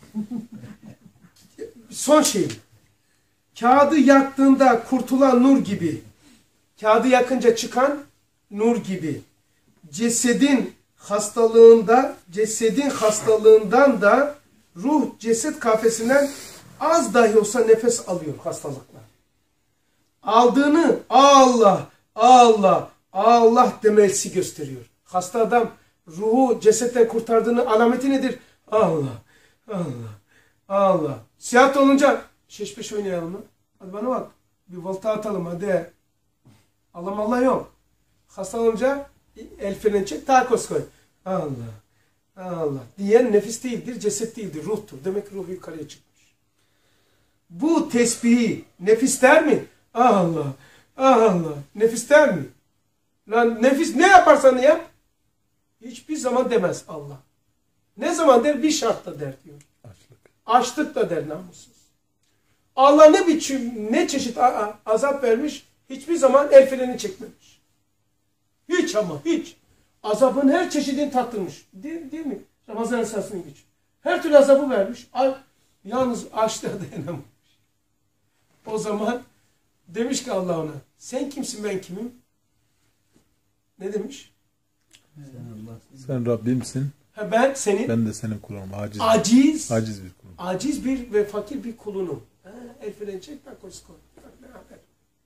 Son şey. Kağıdı yaktığında kurtulan nur gibi. Kağıdı yakınca çıkan nur gibi. Cesedin hastalığında, cesedin hastalığından da ruh ceset kafesinden az dahi olsa nefes alıyor hastalıkla. Aldığını Allah, Allah, Allah demesi gösteriyor. Hasta adam ruhu cesetten kurtardığını alameti nedir? Allah, Allah, Allah. Siyahat olunca şeş peş oynayalım mı? Hadi bana bak. Bir volta atalım hadi. Allah Allah yok. Hasta olunca el freni çek, takoz koy. Allah, Allah. Diyen nefis değildir, ceset değildir, ruhtur. Demek ki ruhu yukarıya çıkmış. Bu tesbihi nefis der mi? Allah, Allah. Nefis der mi? Lan nefis ne yaparsan yap, hiçbir zaman demez Allah. Ne zaman der? Bir şartla der diyor.
Açlık.
Açlıkla der namussuz. Allah ne biçim, ne çeşit azap vermiş, hiçbir zaman el freni çekmemiş. Hiç ama hiç. Azabın her çeşidini tattırmış. Değil, değil mi? Ramazan esasını geç. Her türlü azabı vermiş. Yalnız açlığa dayanamamış. O zaman demiş ki Allah ona, sen kimsin, ben kimim? Ne demiş?
Sen Rabbimsin.
Ha, ben senin
Ben de senin kulunum. Aciz.
aciz,
Aciz bir kulum.
aciz bir ve fakir bir kulunum. Ha, el freni çek, bak koş koy. Bak beraber.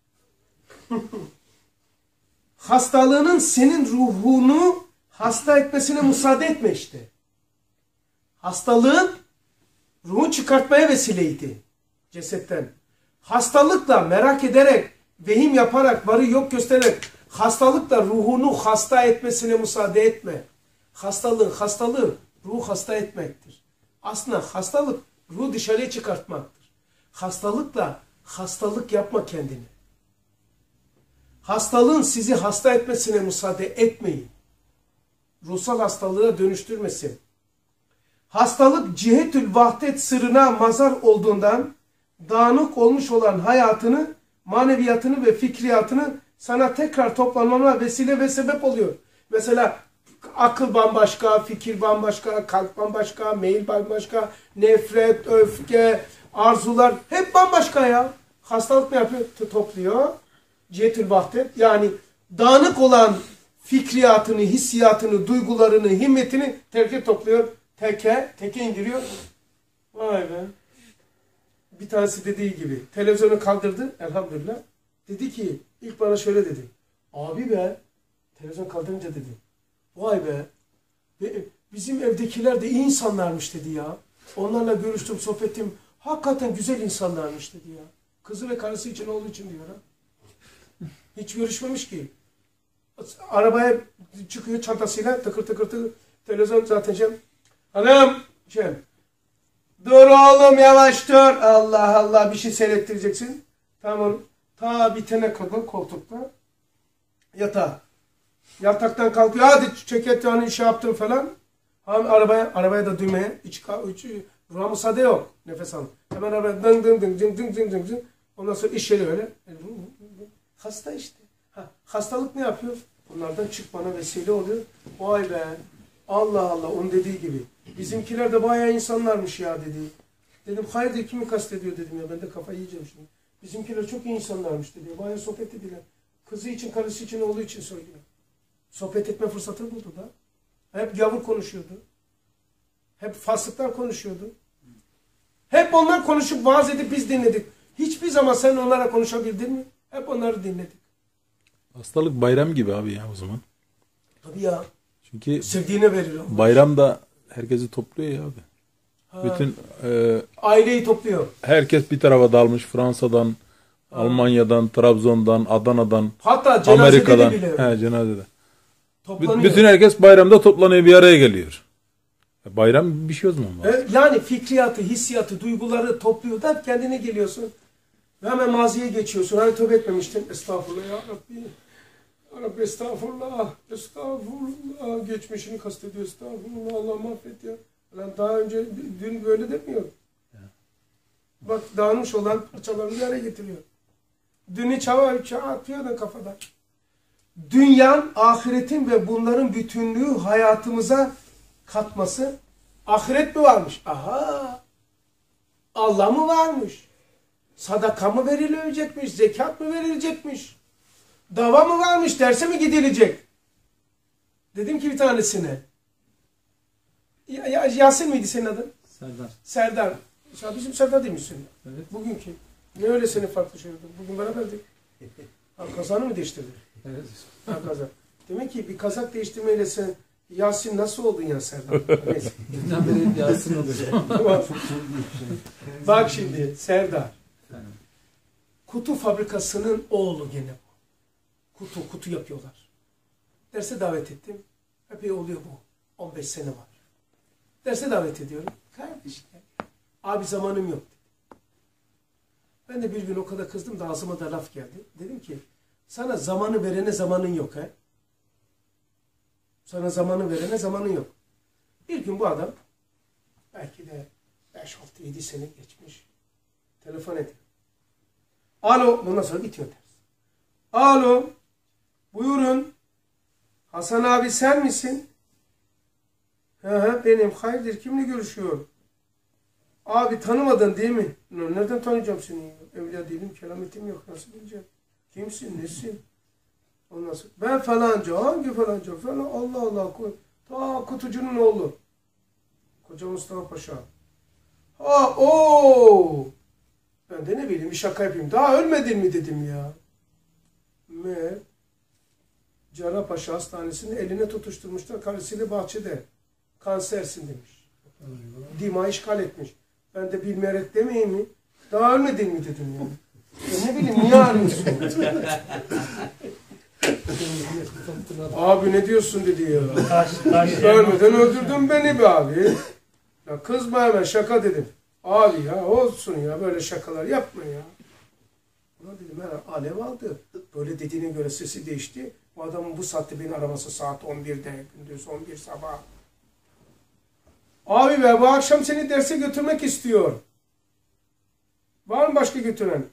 Hastalığının senin ruhunu hasta etmesine müsaade etme işte. Hastalığın ruhun çıkartmaya vesileydi cesetten. Hastalıkla merak ederek, vehim yaparak, varı yok göstererek hastalıkla ruhunu hasta etmesine müsaade etme. Hastalığın, hastalığı ruhu hasta etmektir. Aslında hastalık ruhu dışarıya çıkartmaktır. Hastalıkla hastalık yapma kendini. Hastalığın sizi hasta etmesine müsaade etmeyin. Ruhsal hastalığa dönüştürmesin. Hastalık cihetül vahdet sırrına mazar olduğundan dağınık olmuş olan hayatını, maneviyatını ve fikriyatını sana tekrar toplanmana vesile ve sebep oluyor. Mesela akıl bambaşka, fikir bambaşka, kalp bambaşka, meyil bambaşka, nefret, öfke, arzular hep bambaşka ya. Hastalık ne yapıyor? Topluyor. Cihetül vahdet, yani dağınık olan fikriyatını, hissiyatını, duygularını, himmetini teke topluyor. Teke, teke indiriyor. Vay be. Bir tanesi dediği gibi televizyonu kaldırdı elhamdülillah. Dedi ki ilk bana şöyle dedi. Abi be, televizyon kaldırınca dedi. Vay be. Bizim evdekiler de iyi insanlarmış dedi ya. Onlarla görüştüm, sohbet ettim. Hakikaten güzel insanlarmış dedi ya. Kızı ve karısı için olduğu için diyor ha. Hiç görüşmemiş ki. Arabaya çıkıyor çantasıyla tıkır tıkır tıkır. Televizyon zaten şey. Hanım şey. Dur oğlum yavaş dur. Allah Allah bir şey seyrettireceksin. Tamam. Ta bitene kadar koltukta. Yatağa. Yataktan kalkıyor. Hadi çeket yani şey yaptım falan. Hem arabaya arabaya da düğmeye. İç, iç, ruha müsaade yok. Nefes alın. Hemen arabaya dın dın dın dın dın dın dın dın. Ondan sonra iş yeri öyle. Hasta işte. Ha, hastalık ne yapıyor? Bunlardan çıkmana vesile oluyor. Vay be. Allah Allah. Onun dediği gibi. Bizimkiler de bayağı insanlarmış ya dedi. Dedim hayırdır kimi kastediyor dedim ya. Ben de kafayı yiyeceğim şimdi. Bizimkiler çok iyi insanlarmış dedi. Bayağı sohbet ediler. Kızı için, karısı için, oğlu için söylüyor. Sohbet etme fırsatı buldu da. Hep gavur konuşuyordu. Hep fasıklar konuşuyordu. Hep onlar konuşup vaaz edip biz dinledik. Hiçbir zaman sen onlara konuşabildin mi? Hep onları dinledik.
Hastalık bayram gibi abi ya o zaman.
Tabii ya.
Çünkü
sevdiğine verir Allah.
Bayramda herkesi topluyor ya abi.
Ha.
Bütün e,
aileyi topluyor.
Herkes bir tarafa dalmış. Fransa'dan, ha. Almanya'dan, Trabzon'dan, Adana'dan,
hatta cenazede
Amerika'dan.
bile.
He, cenazede.
Toplanıyor.
Bütün herkes bayramda toplanıyor, bir araya geliyor. Bayram bir şey o zaman.
E, yani fikriyatı, hissiyatı, duyguları topluyor da kendine geliyorsun. Ve hemen maziye geçiyorsun. Hani tövbe etmemiştin. Estağfurullah ya Rabbi. Ya Rabbi estağfurullah. Estağfurullah. Geçmişini kastediyor. Estağfurullah. Allah mahvet ya. Lan daha önce dün böyle demiyor. Ya. Bak dağılmış olan parçalarını bir araya getiriyor. Dünü çava çava atıyor da kafada. Dünyanın, ahiretin ve bunların bütünlüğü hayatımıza katması. Ahiret mi varmış? Aha. Allah mı varmış? Sadaka mı verilecekmiş? Zekat mı verilecekmiş? Dava mı varmış? Derse mi gidilecek? Dedim ki bir tanesine. Ya, ya, Yasin miydi senin adın?
Serdar.
Serdar. Ya bizim Serdar değil misin?
Evet.
Bugünkü. Ne öyle senin farklı şey oldu? Bugün beraberdik. Ha, kazanı mı değiştirdin?
Evet.
Ha, kazak. Demek ki bir kazak değiştirmeyle sen Yasin nasıl oldun ya Serdar?
Dünden beri Yasin olacağım.
Bak şimdi Serdar. Kutu fabrikasının oğlu gene bu. Kutu, kutu yapıyorlar. Derse davet ettim. Epey oluyor bu. on beş sene var. Derse davet ediyorum. Kardeşler. Abi zamanım yok dedi. Ben de bir gün o kadar kızdım da ağzıma da laf geldi. Dedim ki sana zamanı verene zamanın yok he. Sana zamanı verene zamanın yok. Bir gün bu adam belki de beş altı yedi sene geçmiş. Telefon ediyor. Alo. Bundan sonra bitiyor ders. Alo. Buyurun. Hasan abi sen misin? He he benim. Hayırdır kimle görüşüyorum? Abi tanımadın değil mi? Nereden tanıyacağım seni? Evliya değilim, kerametim yok. Nasıl bileceğim? Kimsin, nesin? Ondan sonra ben falanca, hangi falanca? Falan Allah Allah. Ta kutucunun oğlu. Koca Mustafa Paşa. Ha o. Ben de ne bileyim bir şaka yapayım. Daha ölmedin mi dedim ya. Meğer Cerrahpaşa Hastanesi'nin eline tutuşturmuşlar. Karısıyla bahçede. Kansersin demiş. Dima işgal etmiş. Ben de bilmeyerek demeyeyim mi? Daha ölmedin mi dedim yani. Ya ne bileyim niye arıyorsun? Abi ne diyorsun dedi ya.
Karşı, karşı
Ölmeden öldürdün beni be abi. Ya kızma hemen şaka dedim. Abi ya olsun ya böyle şakalar yapma ya. Ulan dedim ben alev aldı. Böyle dediğine göre sesi değişti. Bu adamın bu saatte beni araması saat on birde gündüz on bir sabah. Abi be bu akşam seni derse götürmek istiyor. Var mı başka götüren?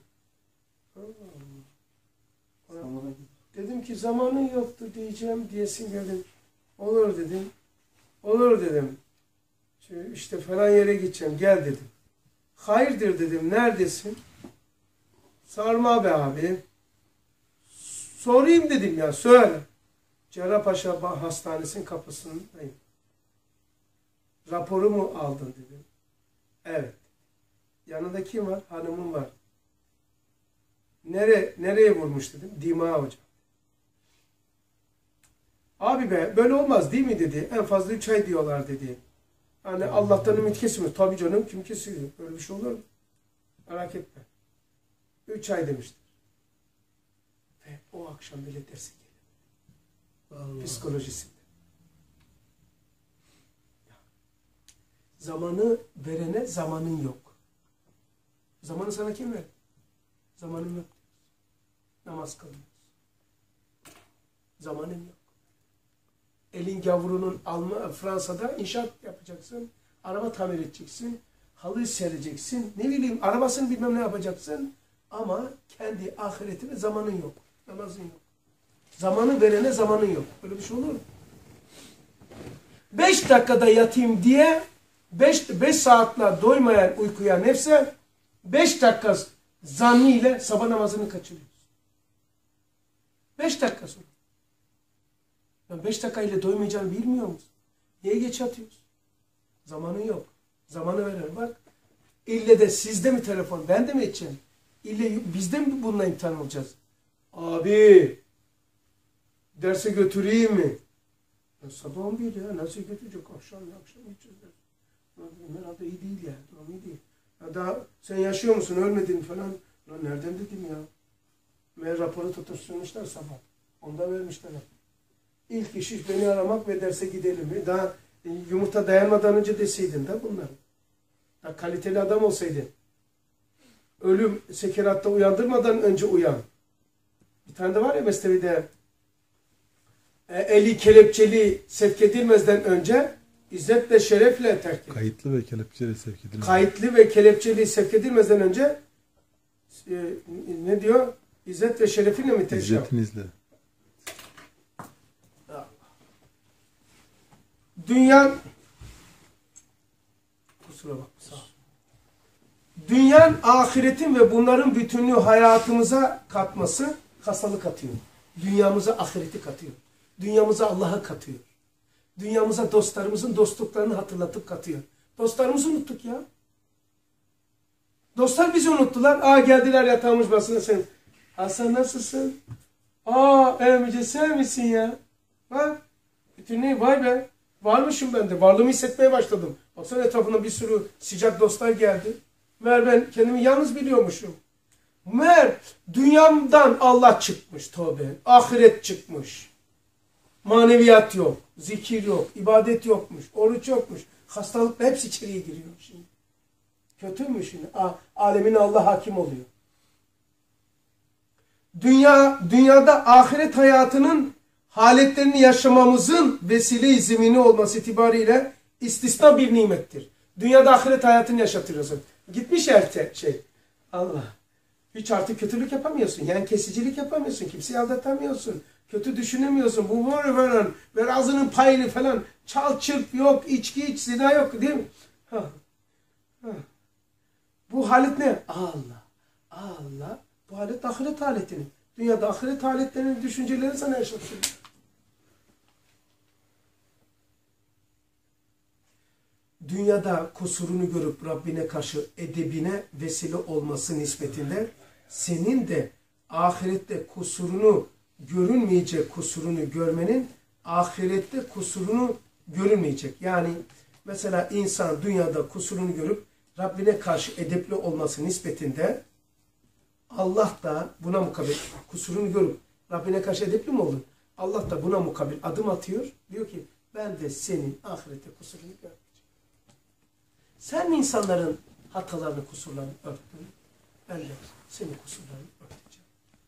Dedim ki zamanın yoktu diyeceğim diyesin geldim. Olur dedim. Olur dedim. İşte falan yere gideceğim gel dedim. Hayırdır dedim neredesin? Sarma be abi. Sorayım dedim ya söyle. Cerrahpaşa Hastanesi'nin kapısındayım. Raporu mu aldın dedim. Evet. Yanında kim var? Hanımım var. Nere, nereye vurmuş dedim. Dima hocam. Abi be böyle olmaz değil mi dedi. En fazla üç ay diyorlar dedi. Hani Allah'tan ümit kesilmiyor. Tabii canım kim kesiliyor? Böyle bir şey olur mu? Merak etme. Üç ay demiştir. Ve o akşam bile derse geldi. Psikolojisinde. Zamanı verene zamanın yok. Zamanı sana kim verdi? Zamanın yok. Namaz kılmıyoruz. Zamanın yok. Elin gavrunun Alman, Fransa'da inşaat yapacaksın. Araba tamir edeceksin. Halı sereceksin. Ne bileyim arabasını bilmem ne yapacaksın. Ama kendi ahiretine zamanın yok. Namazın yok. Zamanı verene zamanın yok. Böyle bir şey olur mu? Beş dakikada yatayım diye beş, beş saatler doymayan uykuya nefse beş dakika zanniyle sabah namazını kaçırıyoruz. Beş dakika sonra. Ben beş dakika ile doymayacağını bilmiyor musun? Niye geç yatıyoruz? Zamanın yok. Zamanı verir bak. İlle de sizde mi telefon? Ben de mi edeceğim? İlle bizde mi bununla imtihan olacağız? Abi derse götüreyim mi? Ya sabah on bir ya. Nasıl götürecek? Akşam akşam gideceğiz. Herhalde iyi değil ya. Durum iyi değil. Ya daha sen yaşıyor musun? Ölmedin falan. Lan nereden dedim ya? Meğer raporu tutuşturmuşlar sabah. Onda vermişler. İlk iş beni aramak ve derse gidelim. Daha yumurta dayanmadan önce deseydin de bunları. Daha kaliteli adam olsaydın. Ölüm sekeratta uyandırmadan önce uyan. Bir tane de var ya Mesnevi'de e, eli kelepçeli sevk edilmezden önce İzzet ve şerefle terk edin.
Kayıtlı ve kelepçeli sevk edilmez.
Kayıtlı ve kelepçeli sevk edilmezden önce e, ne diyor? İzzet ve şerefinle mi terk edin?
İzzetinizle.
Dünya kusura bakma sağ ol. Dünyanın, ahiretin ve bunların bütünlüğü hayatımıza katması hastalık atıyor. Dünyamıza ahireti katıyor. Dünyamıza Allah'a katıyor. Dünyamıza dostlarımızın dostluklarını hatırlatıp katıyor. Dostlarımızı unuttuk ya. Dostlar bizi unuttular. Aa geldiler yatağımız basına sen. Hasan nasılsın? Aa Emre sen misin ya? Bak. Bütünlüğü vay be. Varmışım ben de. Varlığımı hissetmeye başladım. Baksana etrafında bir sürü sıcak dostlar geldi. Meğer ben kendimi yalnız biliyormuşum. Meğer dünyamdan Allah çıkmış tövbe. Ahiret çıkmış. Maneviyat yok. Zikir yok. İbadet yokmuş. Oruç yokmuş. Hastalıkla hepsi içeriye giriyor şimdi. Kötü mü şimdi? Alemin Allah hakim oluyor. Dünya, dünyada ahiret hayatının haletlerini yaşamamızın vesile-i zemini olması itibariyle İstisna bir nimettir. Dünyada ahiret hayatını yaşatıyorsun. Gitmiş erte şey. Allah. Hiç artık kötülük yapamıyorsun. Yani kesicilik yapamıyorsun. Kimseyi aldatamıyorsun. Kötü düşünemiyorsun. Bu var falan. Ver ağzının payını falan. Çal çırp yok. İçki iç. Zina yok. Değil mi? Ha. Ha. Bu halet ne? Allah. Allah. Bu halet ahiret haletini. Dünyada ahiret haletlerinin düşüncelerini sana yaşatıyor. Dünyada kusurunu görüp Rabbine karşı edebine vesile olması nispetinde senin de ahirette kusurunu görünmeyecek kusurunu görmenin ahirette kusurunu görünmeyecek. Yani mesela insan dünyada kusurunu görüp Rabbine karşı edepli olması nispetinde Allah da buna mukabil kusurunu görüp Rabbine karşı edepli mi olur? Allah da buna mukabil adım atıyor. Diyor ki ben de senin ahirette kusurunu görmeyeceğim. Sen mi insanların hatalarını, kusurlarını örttün? Ben de senin kusurlarını örteceğim.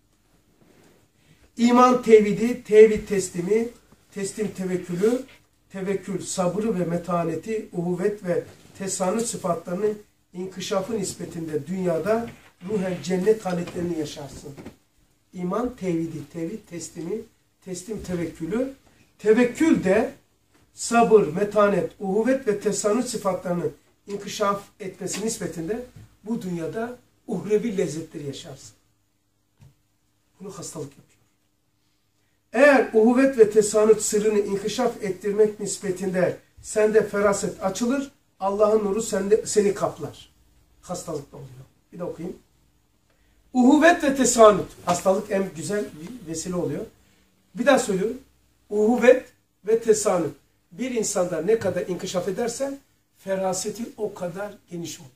İman tevhidi, tevhid teslimi, teslim tevekkülü, tevekkül sabrı ve metaneti, uhuvvet ve tesanüt sıfatlarının inkişafı nispetinde dünyada ruhen cennet haletlerini yaşarsın. İman tevhidi, tevhid teslimi, teslim tevekkülü, tevekkül de sabır, metanet, uhuvvet ve tesanüt sıfatlarının inkişaf etmesi nispetinde bu dünyada uhrevi lezzetleri yaşarsın. Bunu hastalık yapıyor. Eğer uhuvvet ve tesanüt sırrını inkişaf ettirmek nispetinde sende feraset açılır, Allah'ın nuru sende, seni kaplar. Hastalıkla oluyor. Bir de okuyayım. Uhuvvet ve tesanüt. Hastalık en güzel bir vesile oluyor. Bir daha söylüyorum. Uhuvvet ve tesanüt. Bir insanda ne kadar inkişaf ederse feraseti o kadar geniş olur.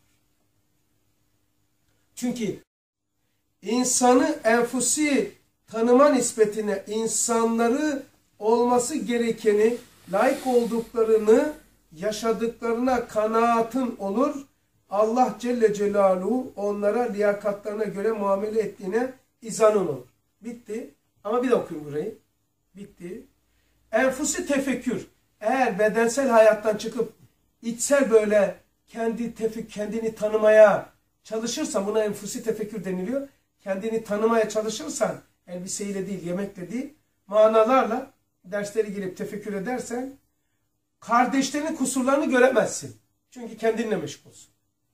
Çünkü insanı enfusi tanıma nispetine insanları olması gerekeni, layık olduklarını, yaşadıklarına kanaatın olur. Allah Celle Celaluhu onlara liyakatlarına göre muamele ettiğine izanın olur. Bitti. Ama bir de okuyun burayı. Bitti. Enfusi tefekkür. Eğer bedensel hayattan çıkıp içsel böyle kendi tefek, kendini tanımaya çalışırsan, buna enfusi tefekkür deniliyor. Kendini tanımaya çalışırsan, elbiseyle değil, yemekle değil, manalarla dersleri girip tefekkür edersen, kardeşlerinin kusurlarını göremezsin. Çünkü kendinle meşgulsün.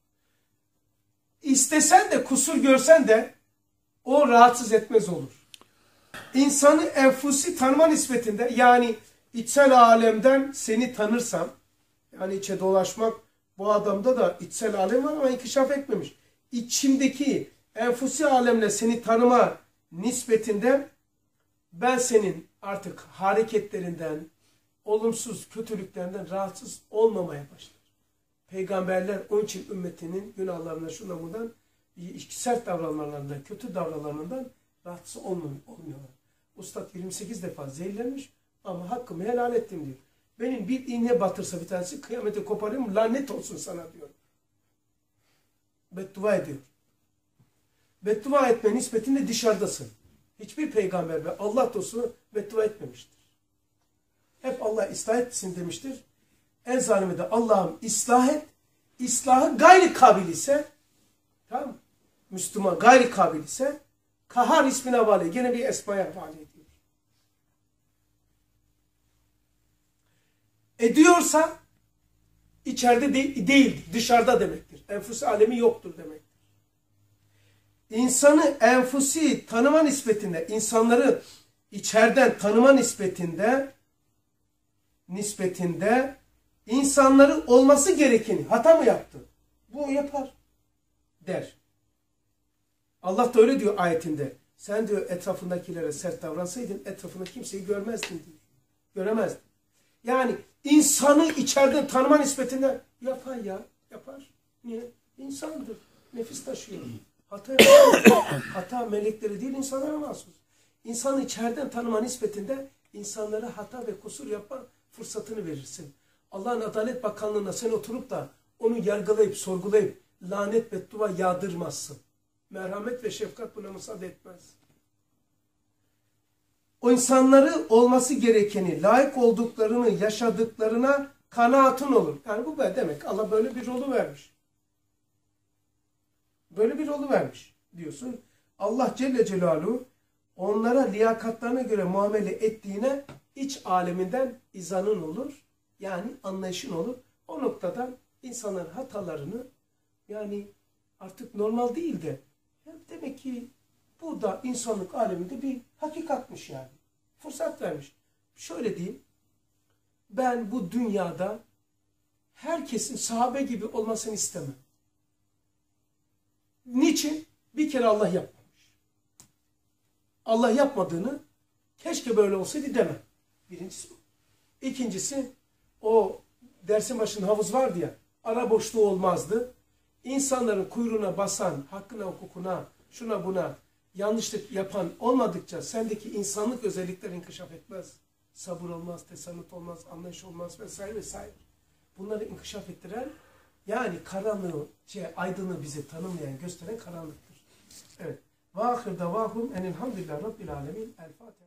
İstesen de, kusur görsen de o rahatsız etmez olur. İnsanı enfusi tanıma nispetinde, yani içsel alemden seni tanırsam, yani içe dolaşmak, bu adamda da içsel alem var ama inkişaf etmemiş. İçimdeki enfusi alemle seni tanıma nispetinde ben senin artık hareketlerinden, olumsuz kötülüklerinden rahatsız olmamaya başlar. Peygamberler onun için ümmetinin günahlarına şundan buradan sert davranmalarından, kötü davranmalarından rahatsız olmuyorlar. Ustad yirmi sekiz defa zehirlenmiş ama hakkımı helal ettim diyor. Benim bir iğne batırsa bir tanesi kıyamete koparayım, lanet olsun sana diyor. Beddua ediyor. Beddua etme nispetinde dışarıdasın. Hiçbir peygamber ve Allah dostu beddua etmemiştir. Hep Allah ıslah etsin demiştir. En zalimi de Allah'ım ıslah et. İslahı gayri kabil ise, tamam mı? Müslüman gayri kabil ise kahar ismine havale. Gene bir esmaya havale ediyor. Ediyorsa içeride de değil, dışarıda demektir. Enfusi alemi yoktur demektir. İnsanı enfusi tanıma nispetinde, insanları içeriden tanıma nispetinde nispetinde insanları olması gerekeni hata mı yaptı? Bu yapar der. Allah da öyle diyor ayetinde. Sen diyor etrafındakilere sert davransaydın etrafında kimseyi görmezdin diyor. Göremezdin. Yani insanı içeriden tanıma nispetinde yapar ya. Yapar. Niye? İnsandır. Nefis taşıyor. Hata yapar. Hata melekleri değil insanlara mahsus. İnsanı içeriden tanıma nispetinde insanlara hata ve kusur yapma fırsatını verirsin. Allah'ın Adalet Bakanlığı'na sen oturup da onu yargılayıp, sorgulayıp lanet beddua yağdırmazsın. Merhamet ve şefkat buna müsaade etmez. O insanları olması gerekeni, layık olduklarını, yaşadıklarına kanaatın olur. Yani bu be demek Allah böyle bir rolü vermiş. Böyle bir rolü vermiş diyorsun. Allah Celle Celaluhu onlara liyakatlarına göre muamele ettiğine iç aleminden izanın olur. Yani anlayışın olur. O noktadan insanların hatalarını yani artık normal değil de yani demek ki bu da insanlık aleminde bir hakikatmiş yani. Fırsat vermiş. Şöyle diyeyim. Ben bu dünyada herkesin sahabe gibi olmasını istemem. Niçin? Bir kere Allah yapmamış. Allah yapmadığını keşke böyle olsaydı demem. Birincisi bu. İkincisi o dersin başında havuz vardı ya, ara boşluğu olmazdı. İnsanların kuyruğuna basan, hakkına, hukukuna, şuna buna yanlışlık yapan olmadıkça sendeki insanlık özellikleri inkişaf etmez. Sabır olmaz, tesanüt olmaz, anlayış olmaz vesaire vesaire. Bunları inkişaf ettiren yani karanlığı, şey, aydınlığı bize tanımlayan, gösteren karanlıktır. Evet. Ve ahir davahum enilhamdülillah rabbil alemin. El Fatiha.